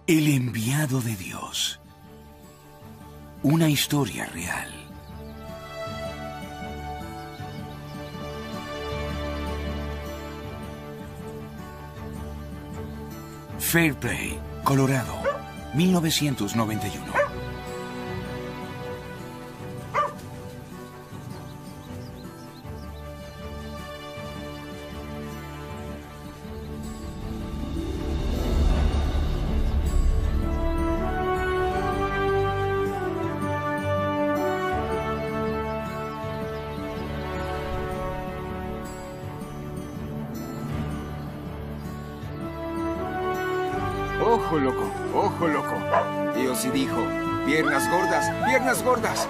El enviado de Dios. Una historia real. Fairplay, Colorado, 1991. Ojo loco, ojo loco. Dios y dijo, piernas gordas, piernas gordas.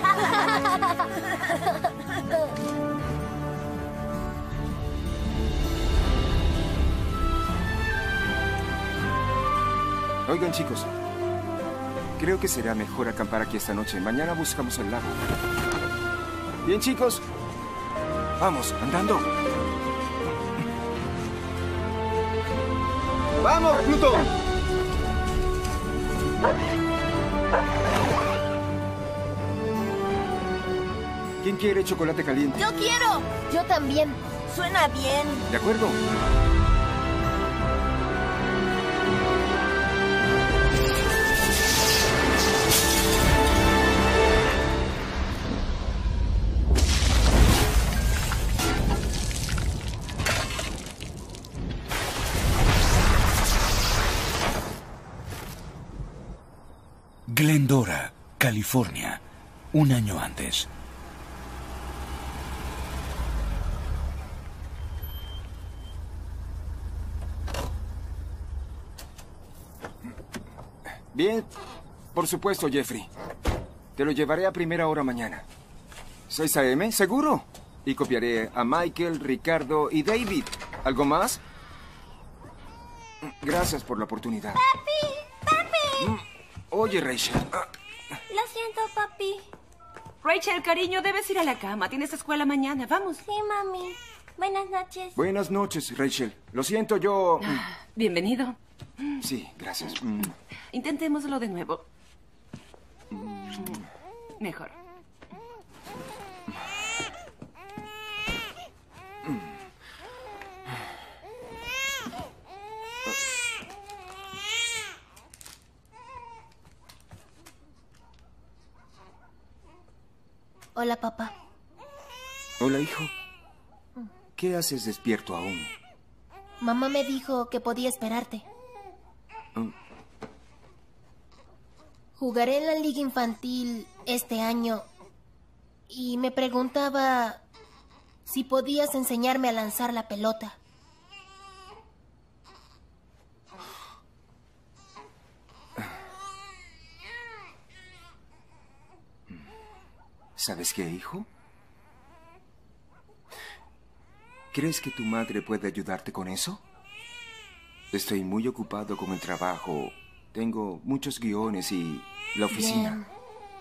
Oigan chicos, creo que será mejor acampar aquí esta noche. Mañana buscamos el lago. Bien chicos, vamos, andando. ¡Vamos, Pluto! ¿Quién quiere chocolate caliente? ¡Yo quiero! Yo también. Suena bien. ¿De acuerdo? Glendora, California, un año antes. Bien, por supuesto, Jeffrey. Te lo llevaré a primera hora mañana. 6 a.m., ¿seguro? Y copiaré a Michael, Ricardo y David. ¿Algo más? Gracias por la oportunidad. ¡Papi! ¡Papi! Oye, Rachel. Lo siento, papi. Rachel, cariño, debes ir a la cama. Tienes escuela mañana. Vamos. Sí, mami. Buenas noches. Buenas noches, Rachel. Lo siento, yo... Bienvenido. Sí, gracias. Intentémoslo de nuevo. Mejor. Hola, papá. Hola, hijo. ¿Qué haces despierto aún? Mamá me dijo que podía esperarte. Jugaré en la liga infantil este año y me preguntaba si podías enseñarme a lanzar la pelota. ¿Sabes qué, hijo? ¿Crees que tu madre puede ayudarte con eso? Estoy muy ocupado con el trabajo. Tengo muchos guiones y la oficina. Bien.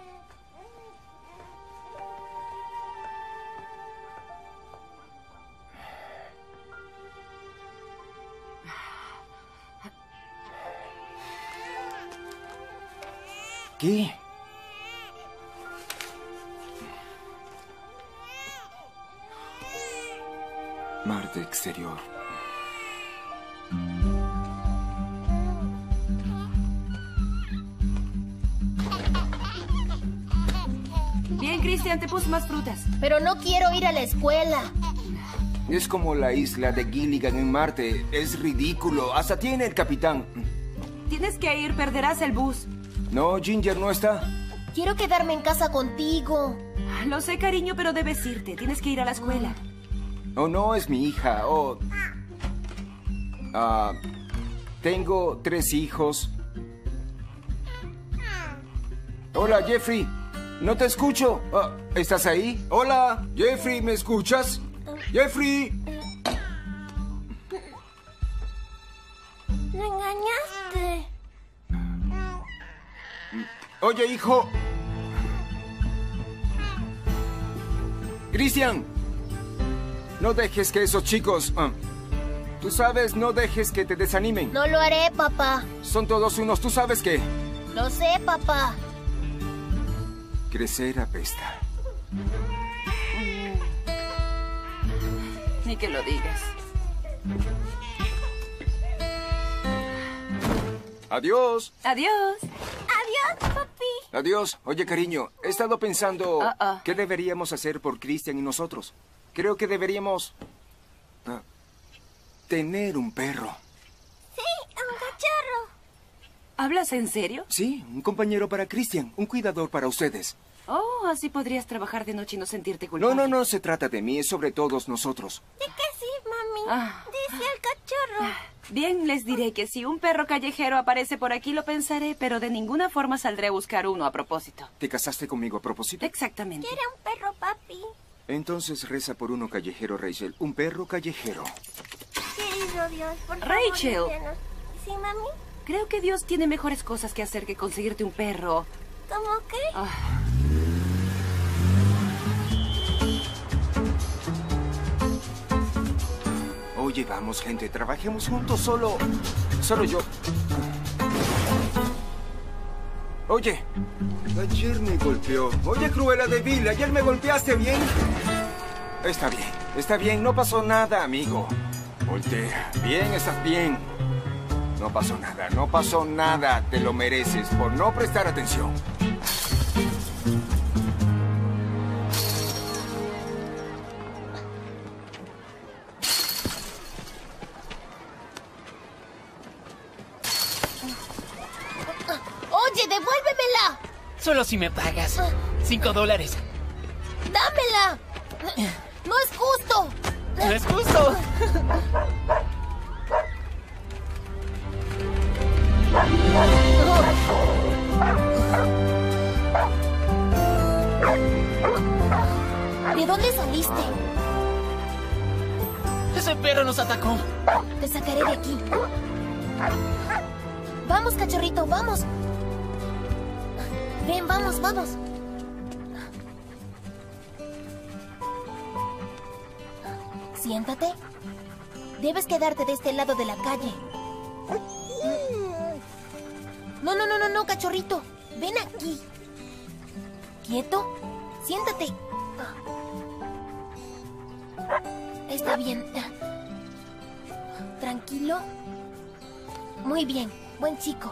¿Qué? Mar de exterior. Bien, Christian, te puse más frutas. Pero no quiero ir a la escuela. Es como la isla de Gilligan en Marte. Es ridículo. Hasta tiene el capitán. Tienes que ir, perderás el bus. No, Ginger no está. Quiero quedarme en casa contigo. Lo sé, cariño, pero debes irte. Tienes que ir a la escuela. Oh, no, es mi hija. Oh. Tengo 3 hijos. Hola, Jeffrey. No te escucho. ¿Estás ahí? Hola, Jeffrey, ¿me escuchas? Jeffrey. ¿Me engañaste? Oye, hijo. Christian. No dejes que esos chicos Tú sabes, no dejes que te desanimen. No lo haré, papá. Son todos unos, ¿tú sabes qué? Lo sé, papá. Crecer apesta. Ni que lo digas. Adiós. Adiós. Adiós, papi. Adiós. Oye, cariño, he estado pensando Ah. qué deberíamos hacer por Christian y nosotros. Creo que deberíamos tener un perro. Sí, un cachorro. ¿Hablas en serio? Sí, un compañero para Christian, un cuidador para ustedes. Oh, así podrías trabajar de noche y no sentirte culpable. No se trata de mí, es sobre todos nosotros. ¿De qué sí, mami? Ah. Dice el cachorro. Bien, les diré que si un perro callejero aparece por aquí lo pensaré, pero de ninguna forma saldré a buscar uno a propósito. ¿Te casaste conmigo a propósito? Exactamente. Quiere un perro, papi. Entonces reza por uno callejero, Rachel. Un perro callejero. Querido Dios, por favor, Rachel. envíanos. ¿Sí, mami? Creo que Dios tiene mejores cosas que hacer que conseguirte un perro. ¿Cómo qué? Ah, Oye, vamos, gente, trabajemos juntos, solo yo. Oye, ayer me golpeó. Oye, Cruella de Vil, ayer me golpeaste bien. Está bien, no pasó nada, amigo. Voltea. Bien, estás bien. No pasó nada. Te lo mereces por no prestar atención. Oye, devuélvemela. Solo si me pagas. $5. Dámela. No es justo. No es justo. ¿De dónde saliste? Ese perro nos atacó. Te sacaré de aquí. Vamos, cachorrito, vamos. Ven, vamos. Siéntate. Debes quedarte de este lado de la calle. No, cachorrito. Ven aquí. ¿Quieto? Siéntate. Está bien. ¿Tranquilo? Muy bien. Buen chico.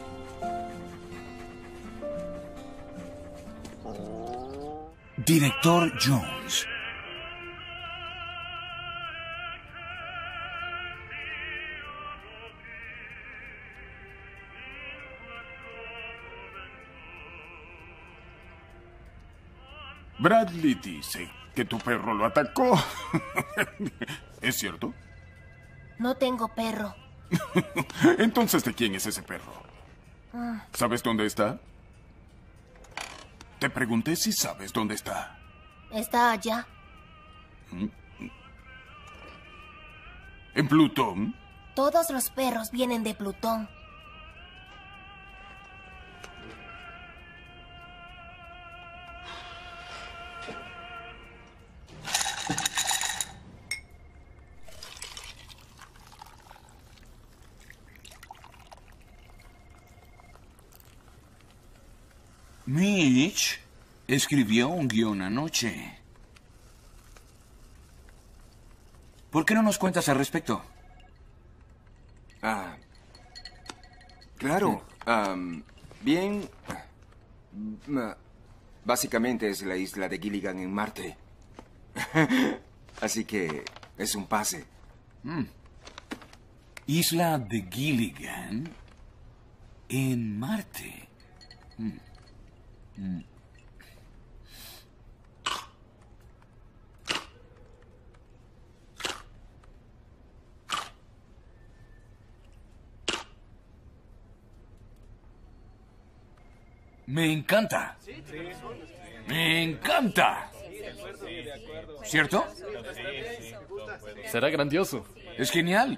Director Jones. Bradley dice que tu perro lo atacó. ¿Es cierto? No tengo perro. Entonces, ¿de quién es ese perro? ¿Sabes dónde está? Te pregunté si sabes dónde está. Está allá. ¿En Plutón? Todos los perros vienen de Plutón. Mitch escribió un guión anoche. ¿Por qué no nos cuentas al respecto? Claro. Bien. Básicamente es la isla de Gilligan en Marte. Así que es un pase. Isla de Gilligan en Marte. Me encanta. Me encanta. ¿Cierto? Será grandioso. Es genial.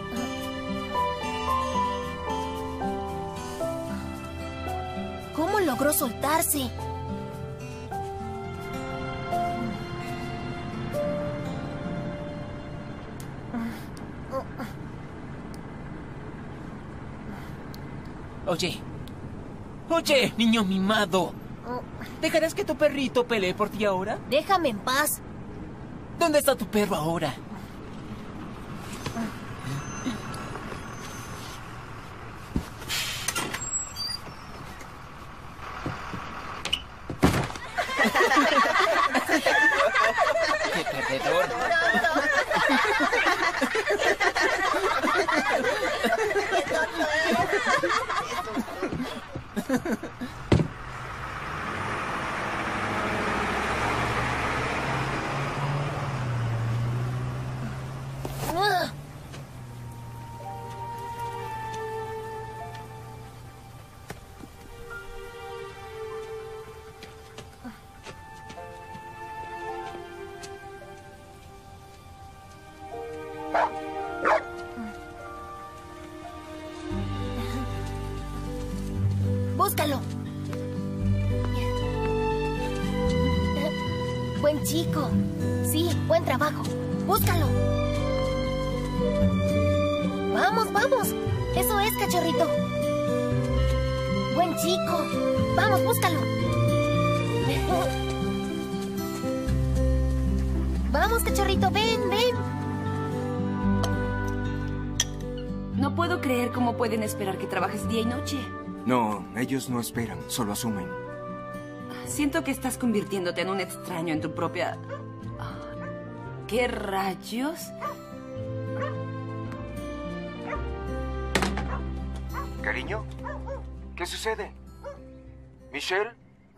¿Cómo lo logró soltarse. Oye. Oye, niño mimado. ¿Dejarás que tu perrito pelee por ti ahora? Déjame en paz. ¿Dónde está tu perro ahora? ¡Qué perdedor! Búscalo. Buen chico. Sí, buen trabajo. Búscalo. Vamos, vamos. Eso es, cachorrito. Buen chico. Vamos, búscalo. Vamos, cachorrito, ven, ven. No puedo creer cómo pueden esperar que trabajes día y noche. No, ellos no esperan, solo asumen. Siento que estás convirtiéndote en un extraño en tu propia... ¿Qué rayos? ¿Cariño? ¿Qué sucede? ¿Michelle?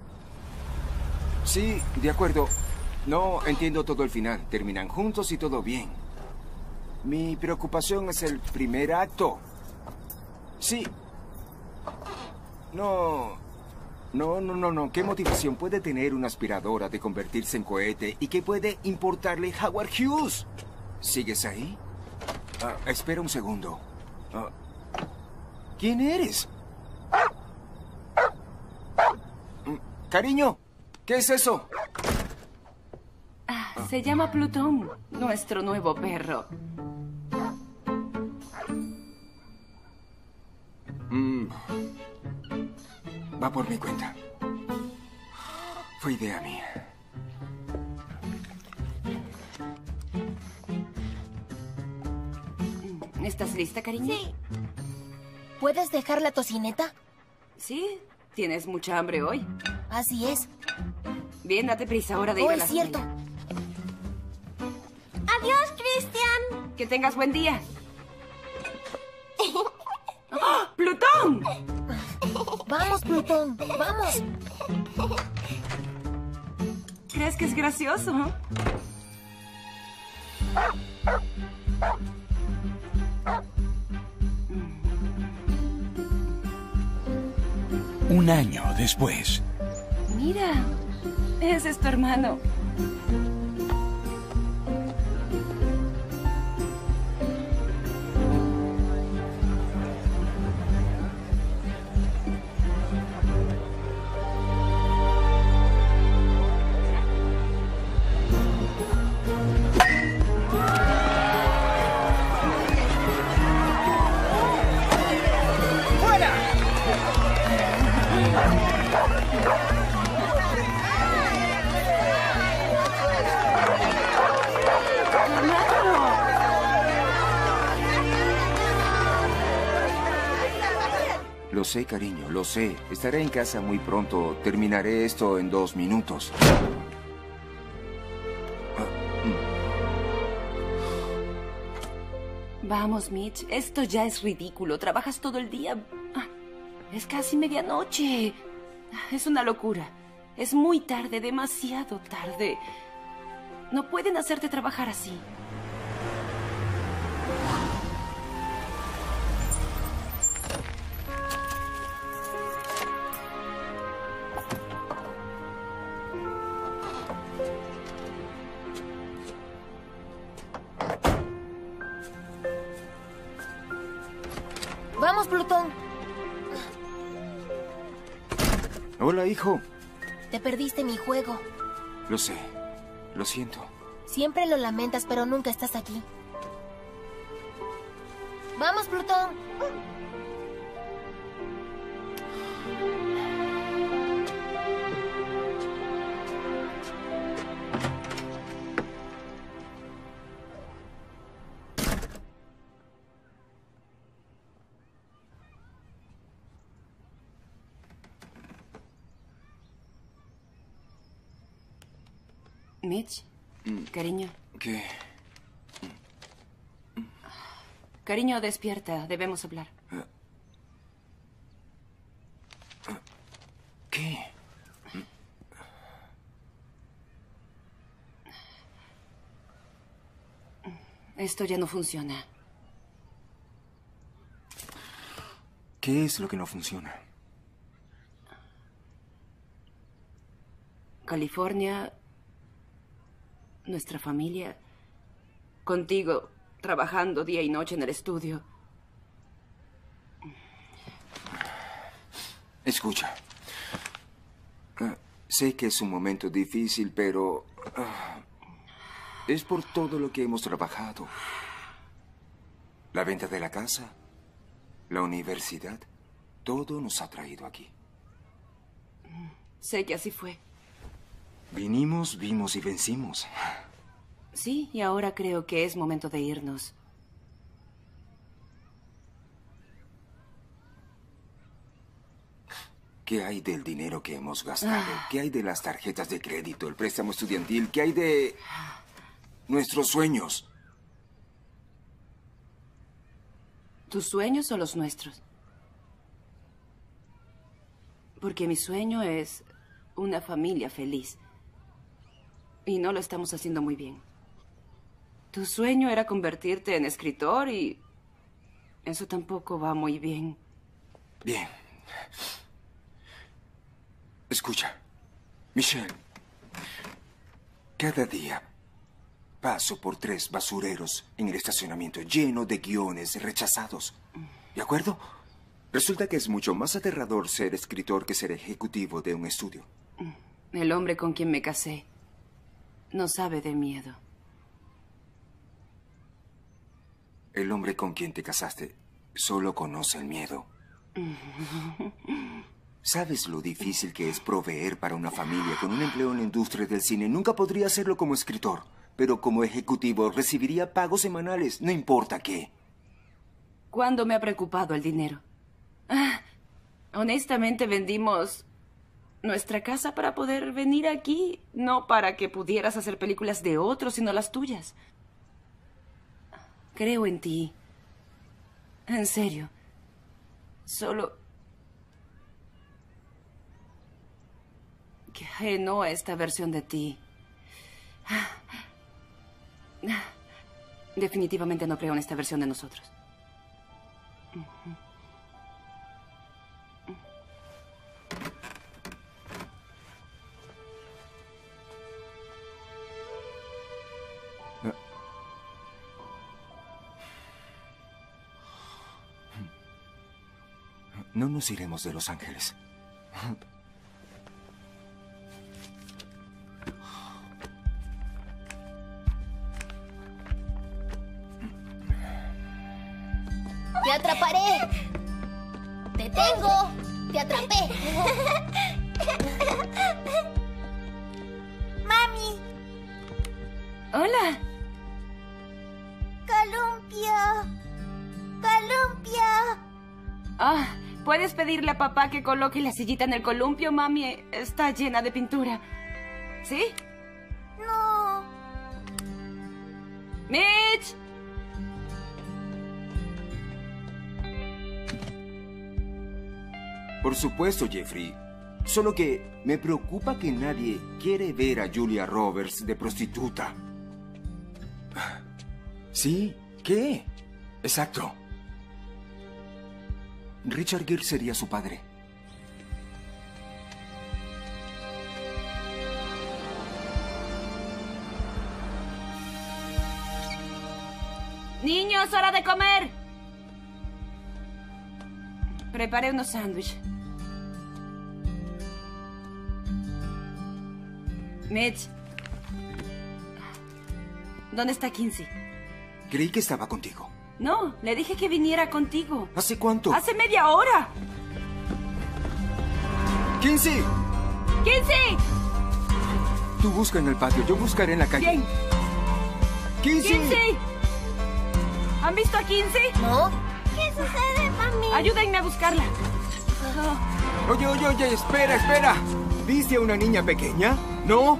Sí, de acuerdo. No entiendo todo el final. Terminan juntos y todo bien. Mi preocupación es el primer acto. Sí. No. No. ¿Qué motivación puede tener una aspiradora de convertirse en cohete y qué puede importarle Howard Hughes? ¿Sigues ahí? Espera un segundo. ¿Quién eres? Cariño, ¿qué es eso? Se llama Plutón, nuestro nuevo perro. Va por mi cuenta. Fue idea mía. ¿Estás lista, cariño? Sí. ¿Puedes dejar la tocineta? Sí, tienes mucha hambre hoy. Así es. Bien, date prisa, hora de ir a la Es cierto. escuela. Adiós, Christian. Que tengas buen día. ¡Ah! ¡Plutón! Vamos, Plutón, vamos. ¿Crees que es gracioso? Un año después. Mira, ese es tu hermano. Lo sé, cariño, lo sé. Estaré en casa muy pronto. Terminaré esto en 2 minutos. Vamos, Mitch, esto ya es ridículo. Trabajas todo el día. Es casi medianoche. Es una locura. Es muy tarde, demasiado tarde. No pueden hacerte trabajar así. Vamos, Plutón. Hola, hijo. Te perdiste mi juego. Lo sé. Lo siento. Siempre lo lamentas, pero nunca estás aquí. ¡Vamos, Plutón! Mitch, cariño. ¿Qué? Cariño, despierta. Debemos hablar. ¿Qué? Esto ya no funciona. ¿Qué es lo que no funciona? California, nuestra familia, contigo, trabajando día y noche en el estudio. Escucha. Sé que es un momento difícil, pero es por todo lo que hemos trabajado. La venta de la casa, la universidad, todo nos ha traído aquí. Sé que así fue. Vinimos, vimos y vencimos. Sí, y ahora creo que es momento de irnos. ¿Qué hay del dinero que hemos gastado? ¿Qué hay de las tarjetas de crédito, el préstamo estudiantil? ¿Qué hay de nuestros sueños? ¿Tus sueños o los nuestros? Porque mi sueño es una familia feliz. Y no lo estamos haciendo muy bien. Tu sueño era convertirte en escritor y eso tampoco va muy bien. Bien. Escucha, Michelle. Cada día paso por 3 basureros en el estacionamiento lleno de guiones rechazados. ¿De acuerdo? Resulta que es mucho más aterrador ser escritor que ser ejecutivo de un estudio. El hombre con quien me casé no sabe de miedo. El hombre con quien te casaste solo conoce el miedo. ¿Sabes lo difícil que es proveer para una familia con un empleo en la industria del cine? Nunca podría hacerlo como escritor, pero como ejecutivo recibiría pagos semanales, no importa qué. ¿Cuándo me ha preocupado el dinero? Honestamente vendimos nuestra casa para poder venir aquí, no para que pudieras hacer películas de otros, sino las tuyas. Creo en ti. En serio. Solo que no a esta versión de ti. Definitivamente no creo en esta versión de nosotros. No nos iremos de Los Ángeles. ¡Te atraparé! ¡Te tengo! ¡Te atrapé! ¡Mami! ¡Hola! ¡Columpio! ¡Columpio! Ah, ¿puedes pedirle a papá que coloque la sillita en el columpio, mami? Está llena de pintura. ¿Sí? No. ¡Mitch! Por supuesto, Jeffrey. Solo que me preocupa que nadie quiere ver a Julia Roberts de prostituta. ¿Sí? ¿Qué? Exacto. Richard Gere sería su padre. ¡Niños, hora de comer! Preparé unos sándwiches. Mitch. ¿Dónde está Kinsey? Creí que estaba contigo. No, le dije que viniera contigo. ¿Hace cuánto? ¡Hace media hora! ¡Kinsey! ¡Kinsey! Tú busca en el patio, yo buscaré en la calle. Bien. ¡Kinsey! ¡Kinsey! ¿Han visto a Kinsey? ¿No? ¿Qué sucede, mami? Ayúdenme a buscarla. Oye, espera. ¿Viste a una niña pequeña? ¿No?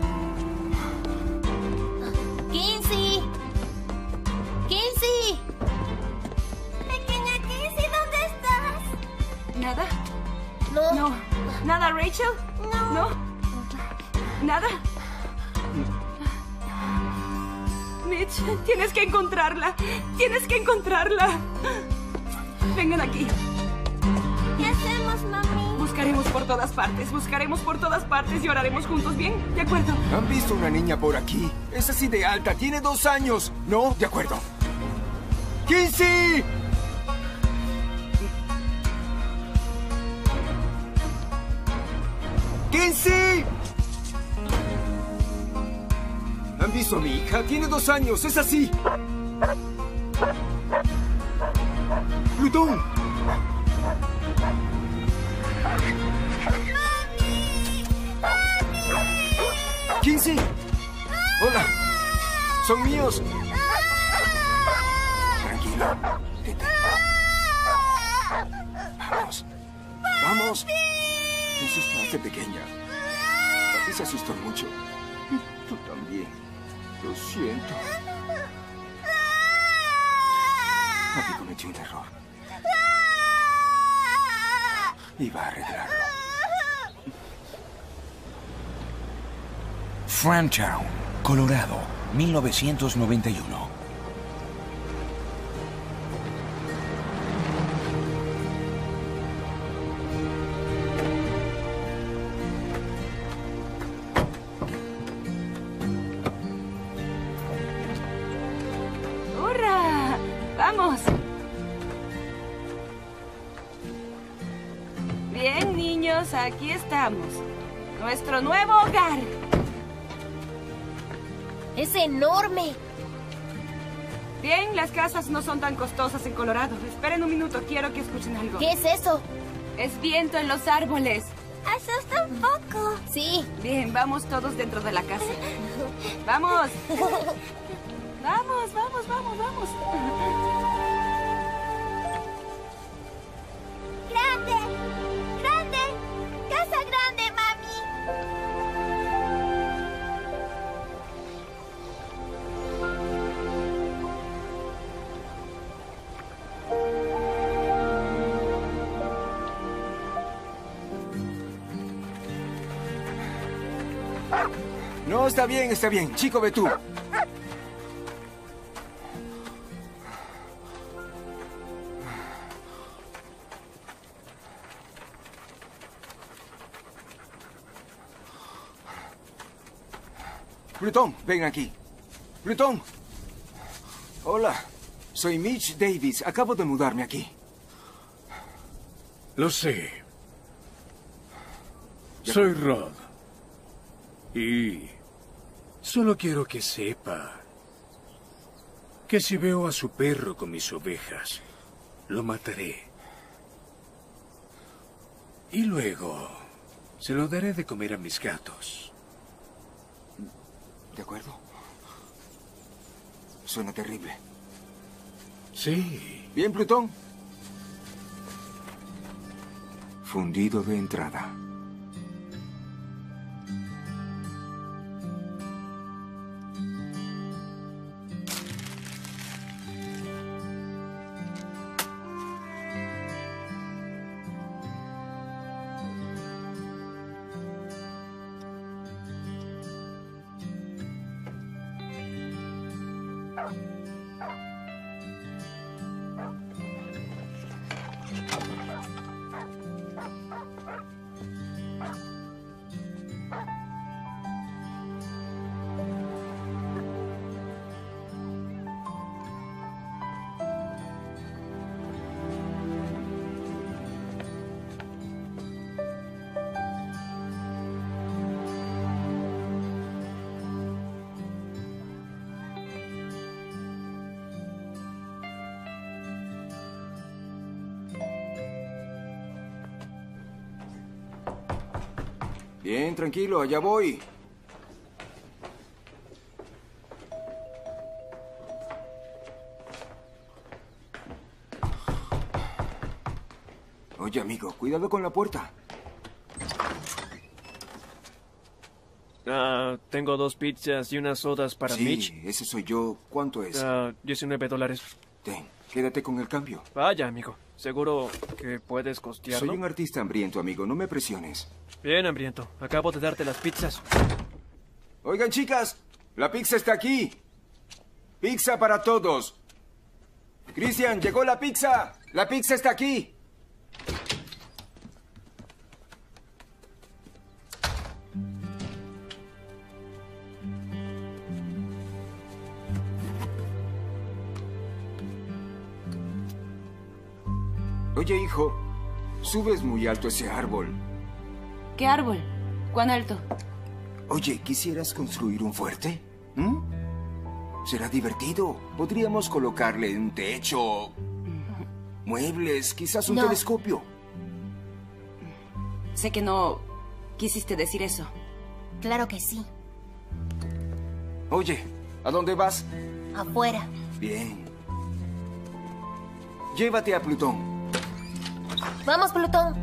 ¡Kinsey! ¡Kinsey! Pequeña Kinsey, ¿dónde estás? ¿Nada? No. No. ¿Nada, Rachel? No. ¿Nada? Mitch, tienes que encontrarla. Tienes que encontrarla. Vengan aquí. ¿Qué hacemos, mami? Buscaremos por todas partes y oraremos juntos, ¿bien? ¿De acuerdo? ¿Han visto una niña por aquí? Es así de alta, tiene 2 años. ¿No? De acuerdo. ¡Kinsey! ¡Kinsey! ¿Han visto a mi hija? Tiene 2 años, es así. ¡Plutón! ¡Kinsey! ¡Hola! ¡Son míos! Tranquilo. Vete. Vamos. Te asustaste, pequeña. Papi se asustó mucho. Y tú también. Lo siento. Papi cometió un error. Iba a arreglarlo. Framtown, Colorado, 1991. ¡Hurra! ¡Vamos! Bien, niños, aquí estamos. Nuestro nuevo hogar. ¡Es enorme! Bien, las casas no son tan costosas en Colorado. Esperen un minuto, quiero que escuchen algo. ¿Qué es eso? Es viento en los árboles. Asusta un poco. Sí. Bien, vamos todos dentro de la casa. ¡Vamos! ¡Vamos! ¡Grande! ¡Casa grande, mami! No, está bien. Chico, ve tú. Plutón, ven aquí. Plutón. Hola, soy Mitch Davis. Acabo de mudarme aquí. Lo sé. Soy Rod. Y solo quiero que sepa que si veo a su perro con mis ovejas, lo mataré. Y luego se lo daré de comer a mis gatos. ¿De acuerdo? Suena terrible. Sí. Bien, Plutón. Fundido de entrada. Bien, tranquilo, allá voy. Oye, amigo, cuidado con la puerta. Tengo 2 pizzas y unas sodas para Sí, Mitch. ese soy yo. ¿Cuánto es? $19. Ten, quédate con el cambio. Vaya, amigo. ¿Seguro que puedes costearlo? Soy un artista hambriento, amigo. No me presiones. Bien, hambriento. Acabo de darte las pizzas. Oigan, chicas, la pizza está aquí. Pizza para todos. Cristian, llegó la pizza. La pizza está aquí. Oye, hijo, subes muy alto ese árbol. ¿Qué árbol? ¿Cuán alto? Oye, ¿quisieras construir un fuerte? ¿Mm? Será divertido. Podríamos colocarle un techo, muebles, quizás un No. telescopio. Sé que no quisiste decir eso. Claro que sí. Oye, ¿a dónde vas? Afuera. Bien. Llévate a Plutón. Vamos, Plutón.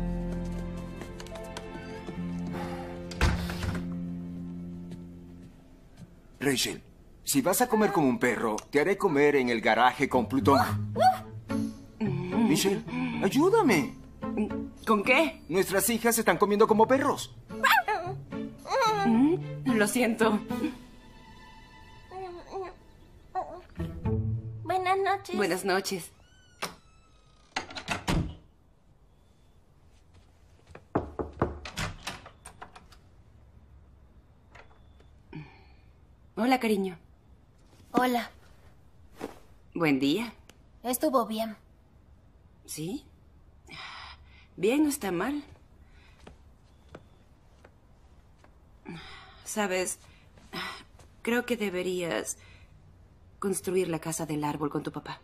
Rachel, si vas a comer como un perro, te haré comer en el garaje con Plutón. Michelle, ayúdame. ¿Con qué? Nuestras hijas están comiendo como perros. Lo siento. Buenas noches. Buenas noches. Hola, cariño. Hola. Buen día. Estuvo bien. ¿Sí? Bien, no está mal. Sabes, creo que deberías construir la casa del árbol con tu papá.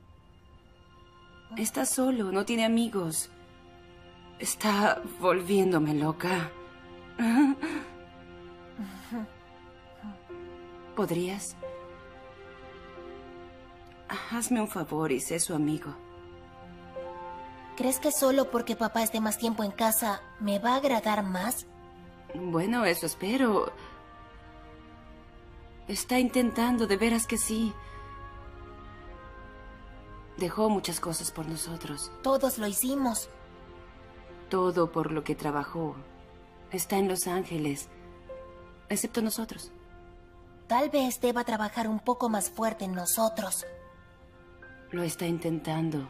Está solo, no tiene amigos. Está volviéndome loca. ¿Podrías? Hazme un favor y sé su amigo. ¿Crees que solo porque papá esté más tiempo en casa me va a agradar más? Bueno, eso espero. Está intentando, de veras que sí. Dejó muchas cosas por nosotros. Todos lo hicimos. Todo por lo que trabajó. Está en Los Ángeles. Excepto nosotros. Tal vez deba trabajar un poco más fuerte en nosotros. Lo está intentando.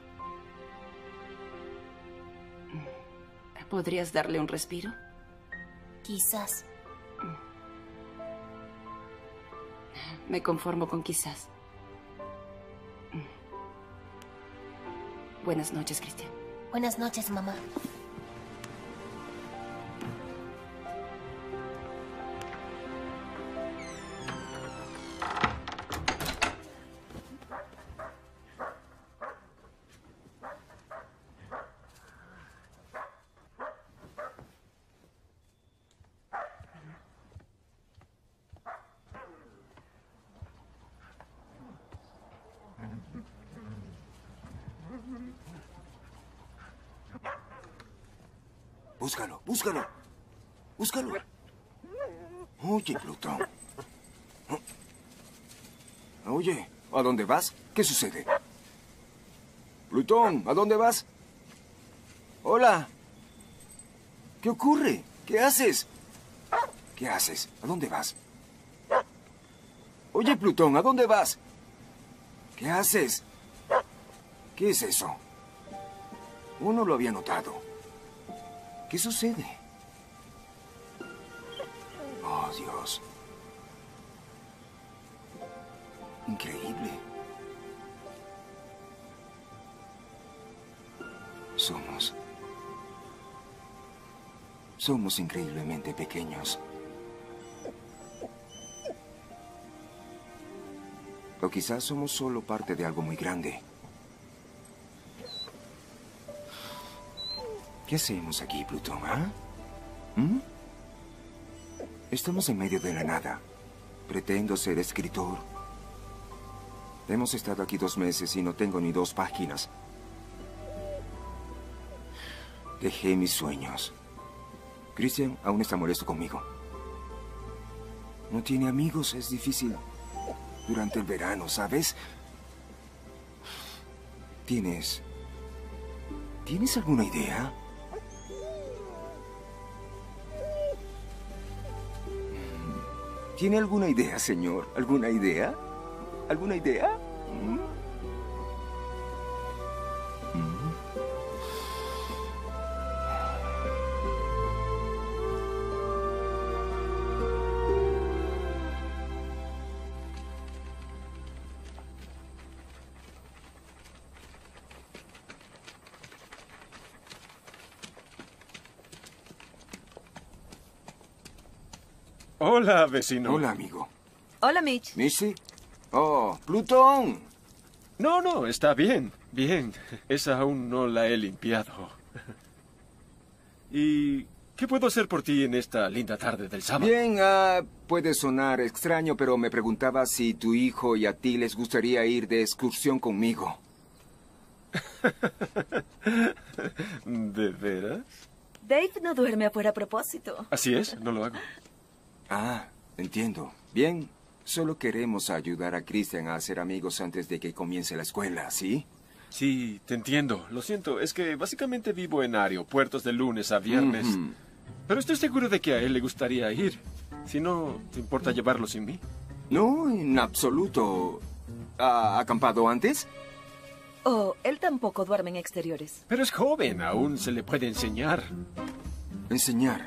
¿Podrías darle un respiro? Quizás. Me conformo con quizás. Buenas noches, Cristian. Buenas noches, mamá. Búscalo, búscalo. Búscalo. Oye, Plutón. Oye, ¿a dónde vas? ¿Qué sucede? Plutón, ¿a dónde vas? Hola. ¿Qué ocurre? ¿Qué haces? ¿Qué haces? ¿A dónde vas? Oye, Plutón, ¿a dónde vas? ¿Qué haces? ¿Qué es eso? Uno lo había notado. ¿Qué sucede? Oh, Dios. Increíble. Somos increíblemente pequeños. O quizás somos solo parte de algo muy grande. ¿Qué hacemos aquí, Plutón, ah? ¿Mm? Estamos en medio de la nada. Pretendo ser escritor. Hemos estado aquí 2 meses y no tengo ni 2 páginas. Dejé mis sueños. Christian aún está molesto conmigo. No tiene amigos, es difícil durante el verano, ¿sabes? ¿Tienes alguna idea? ¿Tiene alguna idea, señor? ¿Alguna idea? ¿Alguna idea? Hola, vecino. Hola, amigo. Hola, Mitch. ¿Missy? Oh, Plutón. No, está bien. Bien. Esa aún no la he limpiado. ¿Y qué puedo hacer por ti en esta linda tarde del sábado? Bien, puede sonar extraño, pero me preguntaba si tu hijo y a ti les gustaría ir de excursión conmigo. ¿De veras? Dave no duerme afuera a propósito. Así es, no lo hago. Ah, entiendo. Bien, solo queremos ayudar a Christian a hacer amigos antes de que comience la escuela, ¿sí? Sí, te entiendo. Lo siento, es que básicamente vivo en aeropuertos de lunes a viernes. Pero estoy seguro de que a él le gustaría ir. Si no, ¿te importa llevarlo sin mí? No, en absoluto. ¿Ha acampado antes? Oh, él tampoco duerme en exteriores. Pero es joven, aún se le puede enseñar. ¿Enseñar?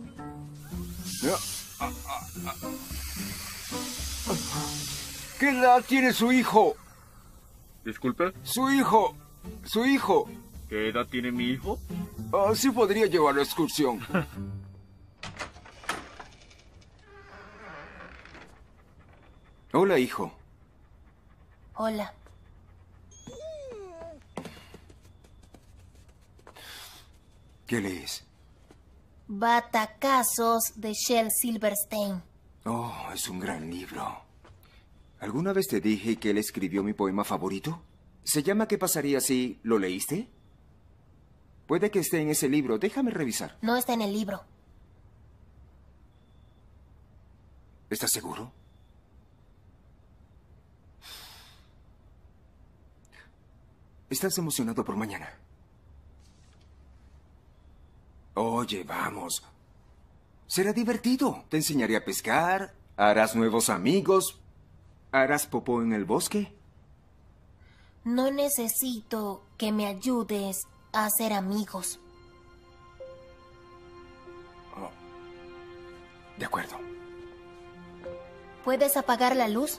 ¿Qué edad tiene su hijo? ¿Disculpe? Su hijo. ¿Qué edad tiene mi hijo? Sí podría llevarlo a excursión. Hola, hijo. Hola. ¿Qué lees? Batacazos de Shel Silverstein. Oh, es un gran libro. ¿Alguna vez te dije que él escribió mi poema favorito? Se llama ¿Qué pasaría si... ¿Lo leíste? Puede que esté en ese libro. Déjame revisar. No está en el libro. ¿Estás seguro? ¿Estás emocionado por mañana? Oye, vamos. Será divertido. Te enseñaré a pescar, harás nuevos amigos, harás popó en el bosque. No necesito que me ayudes a hacer amigos. Oh. De acuerdo. ¿Puedes apagar la luz?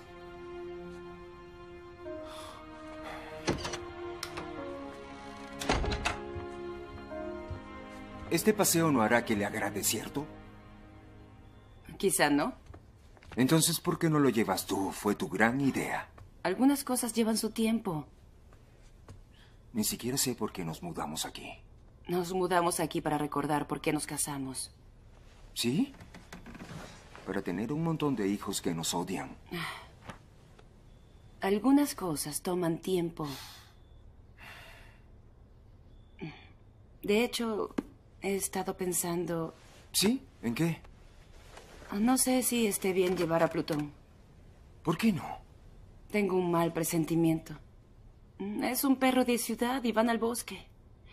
Este paseo no hará que le agrade, ¿cierto? Quizá no. Entonces, ¿por qué no lo llevas tú? Fue tu gran idea. Algunas cosas llevan su tiempo. Ni siquiera sé por qué nos mudamos aquí. Nos mudamos aquí para recordar por qué nos casamos. ¿Sí? Para tener un montón de hijos que nos odian. Algunas cosas toman tiempo. De hecho, he estado pensando... ¿Sí? ¿En qué? No sé si esté bien llevar a Plutón. ¿Por qué no? Tengo un mal presentimiento. Es un perro de ciudad y van al bosque.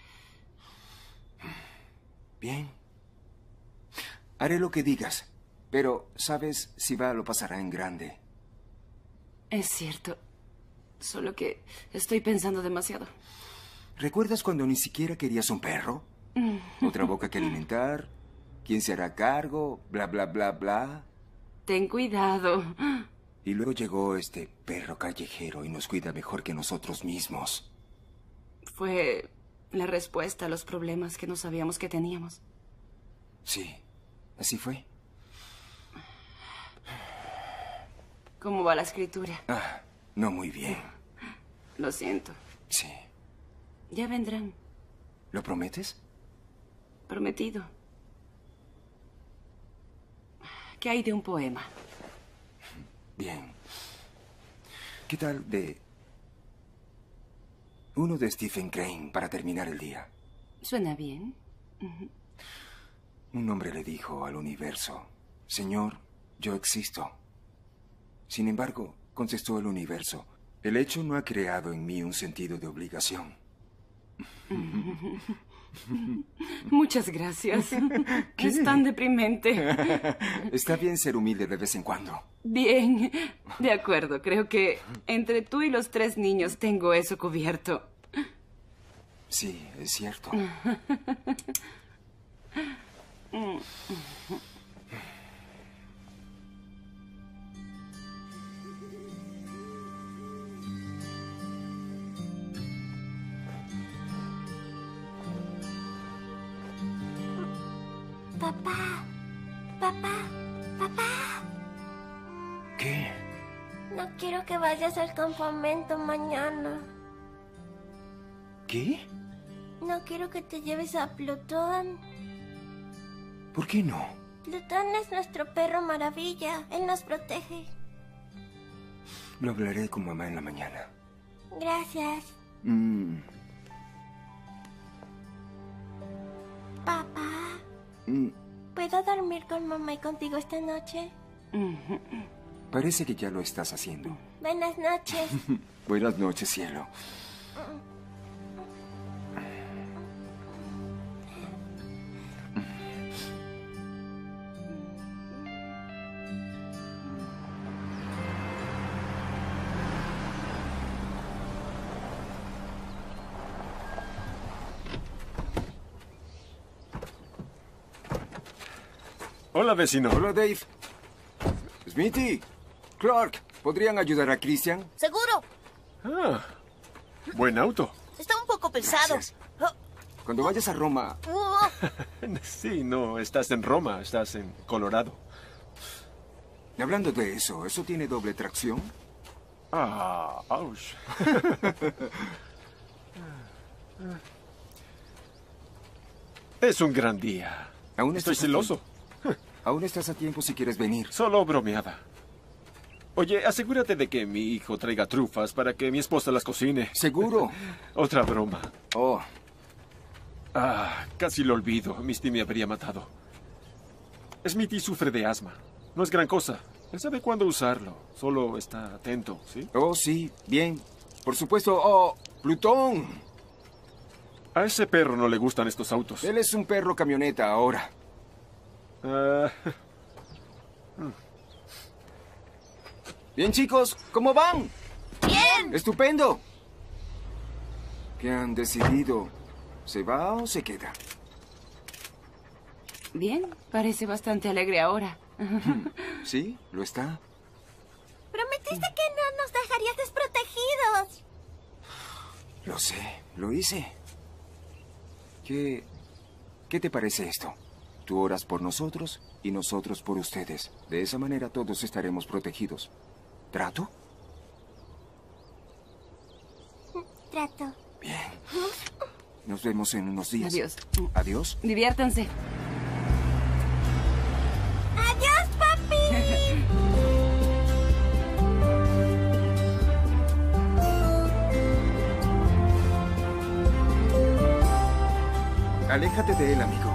Bien. Haré lo que digas. Pero, ¿sabes? Si va, lo pasará en grande. Es cierto. Solo que estoy pensando demasiado. ¿Recuerdas cuando ni siquiera querías un perro? Otra boca que alimentar. ¿Quién se hará cargo? Bla, bla, bla, bla. Ten cuidado. Y luego llegó este perro callejero y nos cuida mejor que nosotros mismos. Fue la respuesta a los problemas que no sabíamos que teníamos. Sí, así fue. ¿Cómo va la escritura? No muy bien. Lo siento. Sí. Ya vendrán. ¿Lo prometes? Prometido. ¿Qué hay de un poema? Bien. ¿Qué tal de uno de Stephen Crane para terminar el día? Suena bien. Un hombre le dijo al universo, Señor, yo existo. Sin embargo, contestó el universo, el hecho no ha creado en mí un sentido de obligación. Muchas gracias. Es tan deprimente. Está bien ser humilde de vez en cuando. Bien, de acuerdo. Creo que entre tú y los 3 niños tengo eso cubierto. Sí, es cierto. Papá, papá, papá. ¿Qué? No quiero que vayas al campamento mañana. ¿Qué? No quiero que te lleves a Plutón. ¿Por qué no? Plutón es nuestro perro maravilla. Él nos protege. Lo hablaré con mamá en la mañana. Gracias. Papá, ¿puedo dormir con mamá y contigo esta noche? Parece que ya lo estás haciendo. Buenas noches. Buenas noches, cielo. Hola, vecino. Hola, Dave. Smithy, Clark, ¿podrían ayudar a Christian? ¿Seguro? Ah, buen auto. Está un poco pesado. Gracias. Cuando vayas a Roma... Sí, no, estás en Roma, estás en Colorado. Hablando de eso, ¿eso tiene doble tracción? Ah, ouch. Es un gran día. Aún Estoy estás a celoso. tiempo. Aún estás a tiempo si quieres venir. Solo bromeaba. Oye, asegúrate de que mi hijo traiga trufas para que mi esposa las cocine. ¿Seguro? Otra broma. Oh. Ah, casi lo olvido. Misty me habría matado. Smithy sufre de asma. No es gran cosa. Él sabe cuándo usarlo. Solo está atento, ¿sí? Oh, sí. Bien. Por supuesto. Oh, Plutón. A ese perro no le gustan estos autos. Él es un perro camioneta ahora. Bien, chicos. ¿Cómo van? ¡Bien! ¡Estupendo! ¿Qué han decidido? ¿Se va o se queda? Bien, parece bastante alegre ahora. Sí, lo está. Prometiste que no nos dejarías desprotegidos. Lo sé, lo hice. ¿Qué te parece esto? Tú oras por nosotros y nosotros por ustedes. De esa manera todos estaremos protegidos. ¿Trato? Trato. Bien. Nos vemos en unos días. Adiós. Adiós. Diviértanse. ¡Adiós, papi! Aléjate de él, amigo.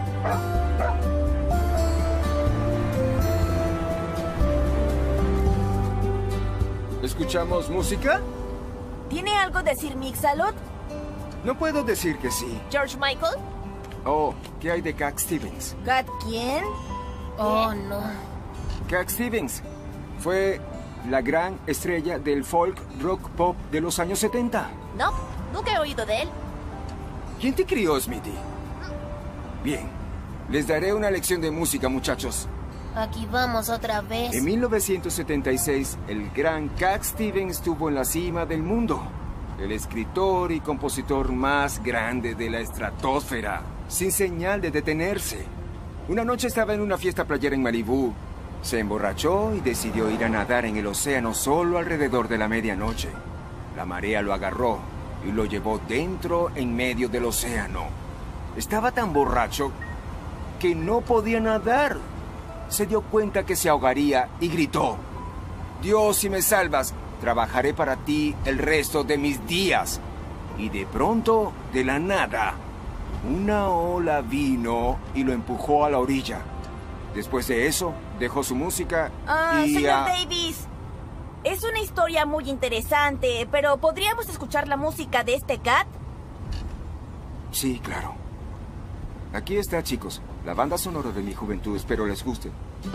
¿Escuchamos música? ¿Tiene algo de Sir Mix-a-Lot? No puedo decir que sí. ¿George Michael? Oh, ¿qué hay de Cat Stevens? ¿Cat quién? Oh, no. Cat Stevens fue la gran estrella del folk rock pop de los años 70. No, nunca he oído de él. ¿Quién te crió, Smithy? Bien, les daré una lección de música, muchachos. Aquí vamos otra vez. En 1976, el gran Cat Stevens estuvo en la cima del mundo. El escritor y compositor más grande de la estratosfera, sin señal de detenerse. Una noche estaba en una fiesta playera en Malibú. Se emborrachó y decidió ir a nadar en el océano solo alrededor de la medianoche. La marea lo agarró y lo llevó dentro en medio del océano. Estaba tan borracho que no podía nadar. se dio cuenta que se ahogaría y gritó: Dios, si me salvas, trabajaré para ti el resto de mis días. Y de pronto, de la nada, una ola vino y lo empujó a la orilla. Después de eso, dejó su música y... Señor Davis, es una historia muy interesante, pero ¿podríamos escuchar la música de este cat? Sí, claro. Aquí está, chicos. La banda sonora de mi juventud. Espero les guste.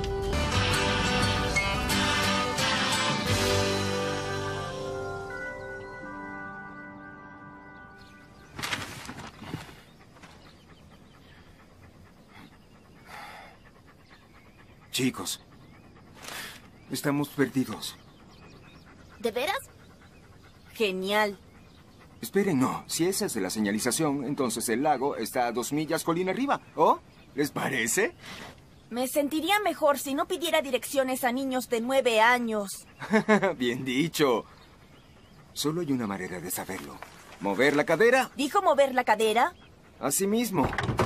Chicos, estamos perdidos. ¿De veras? Genial. Esperen, no. Si esa es la señalización, entonces el lago está a 2 millas colina arriba. ¿Oh? ¿Les parece? Me sentiría mejor si no pidiera direcciones a niños de 9 años. Bien dicho. Solo hay una manera de saberlo. ¿Mover la cadera? ¿Dijo mover la cadera? Así mismo.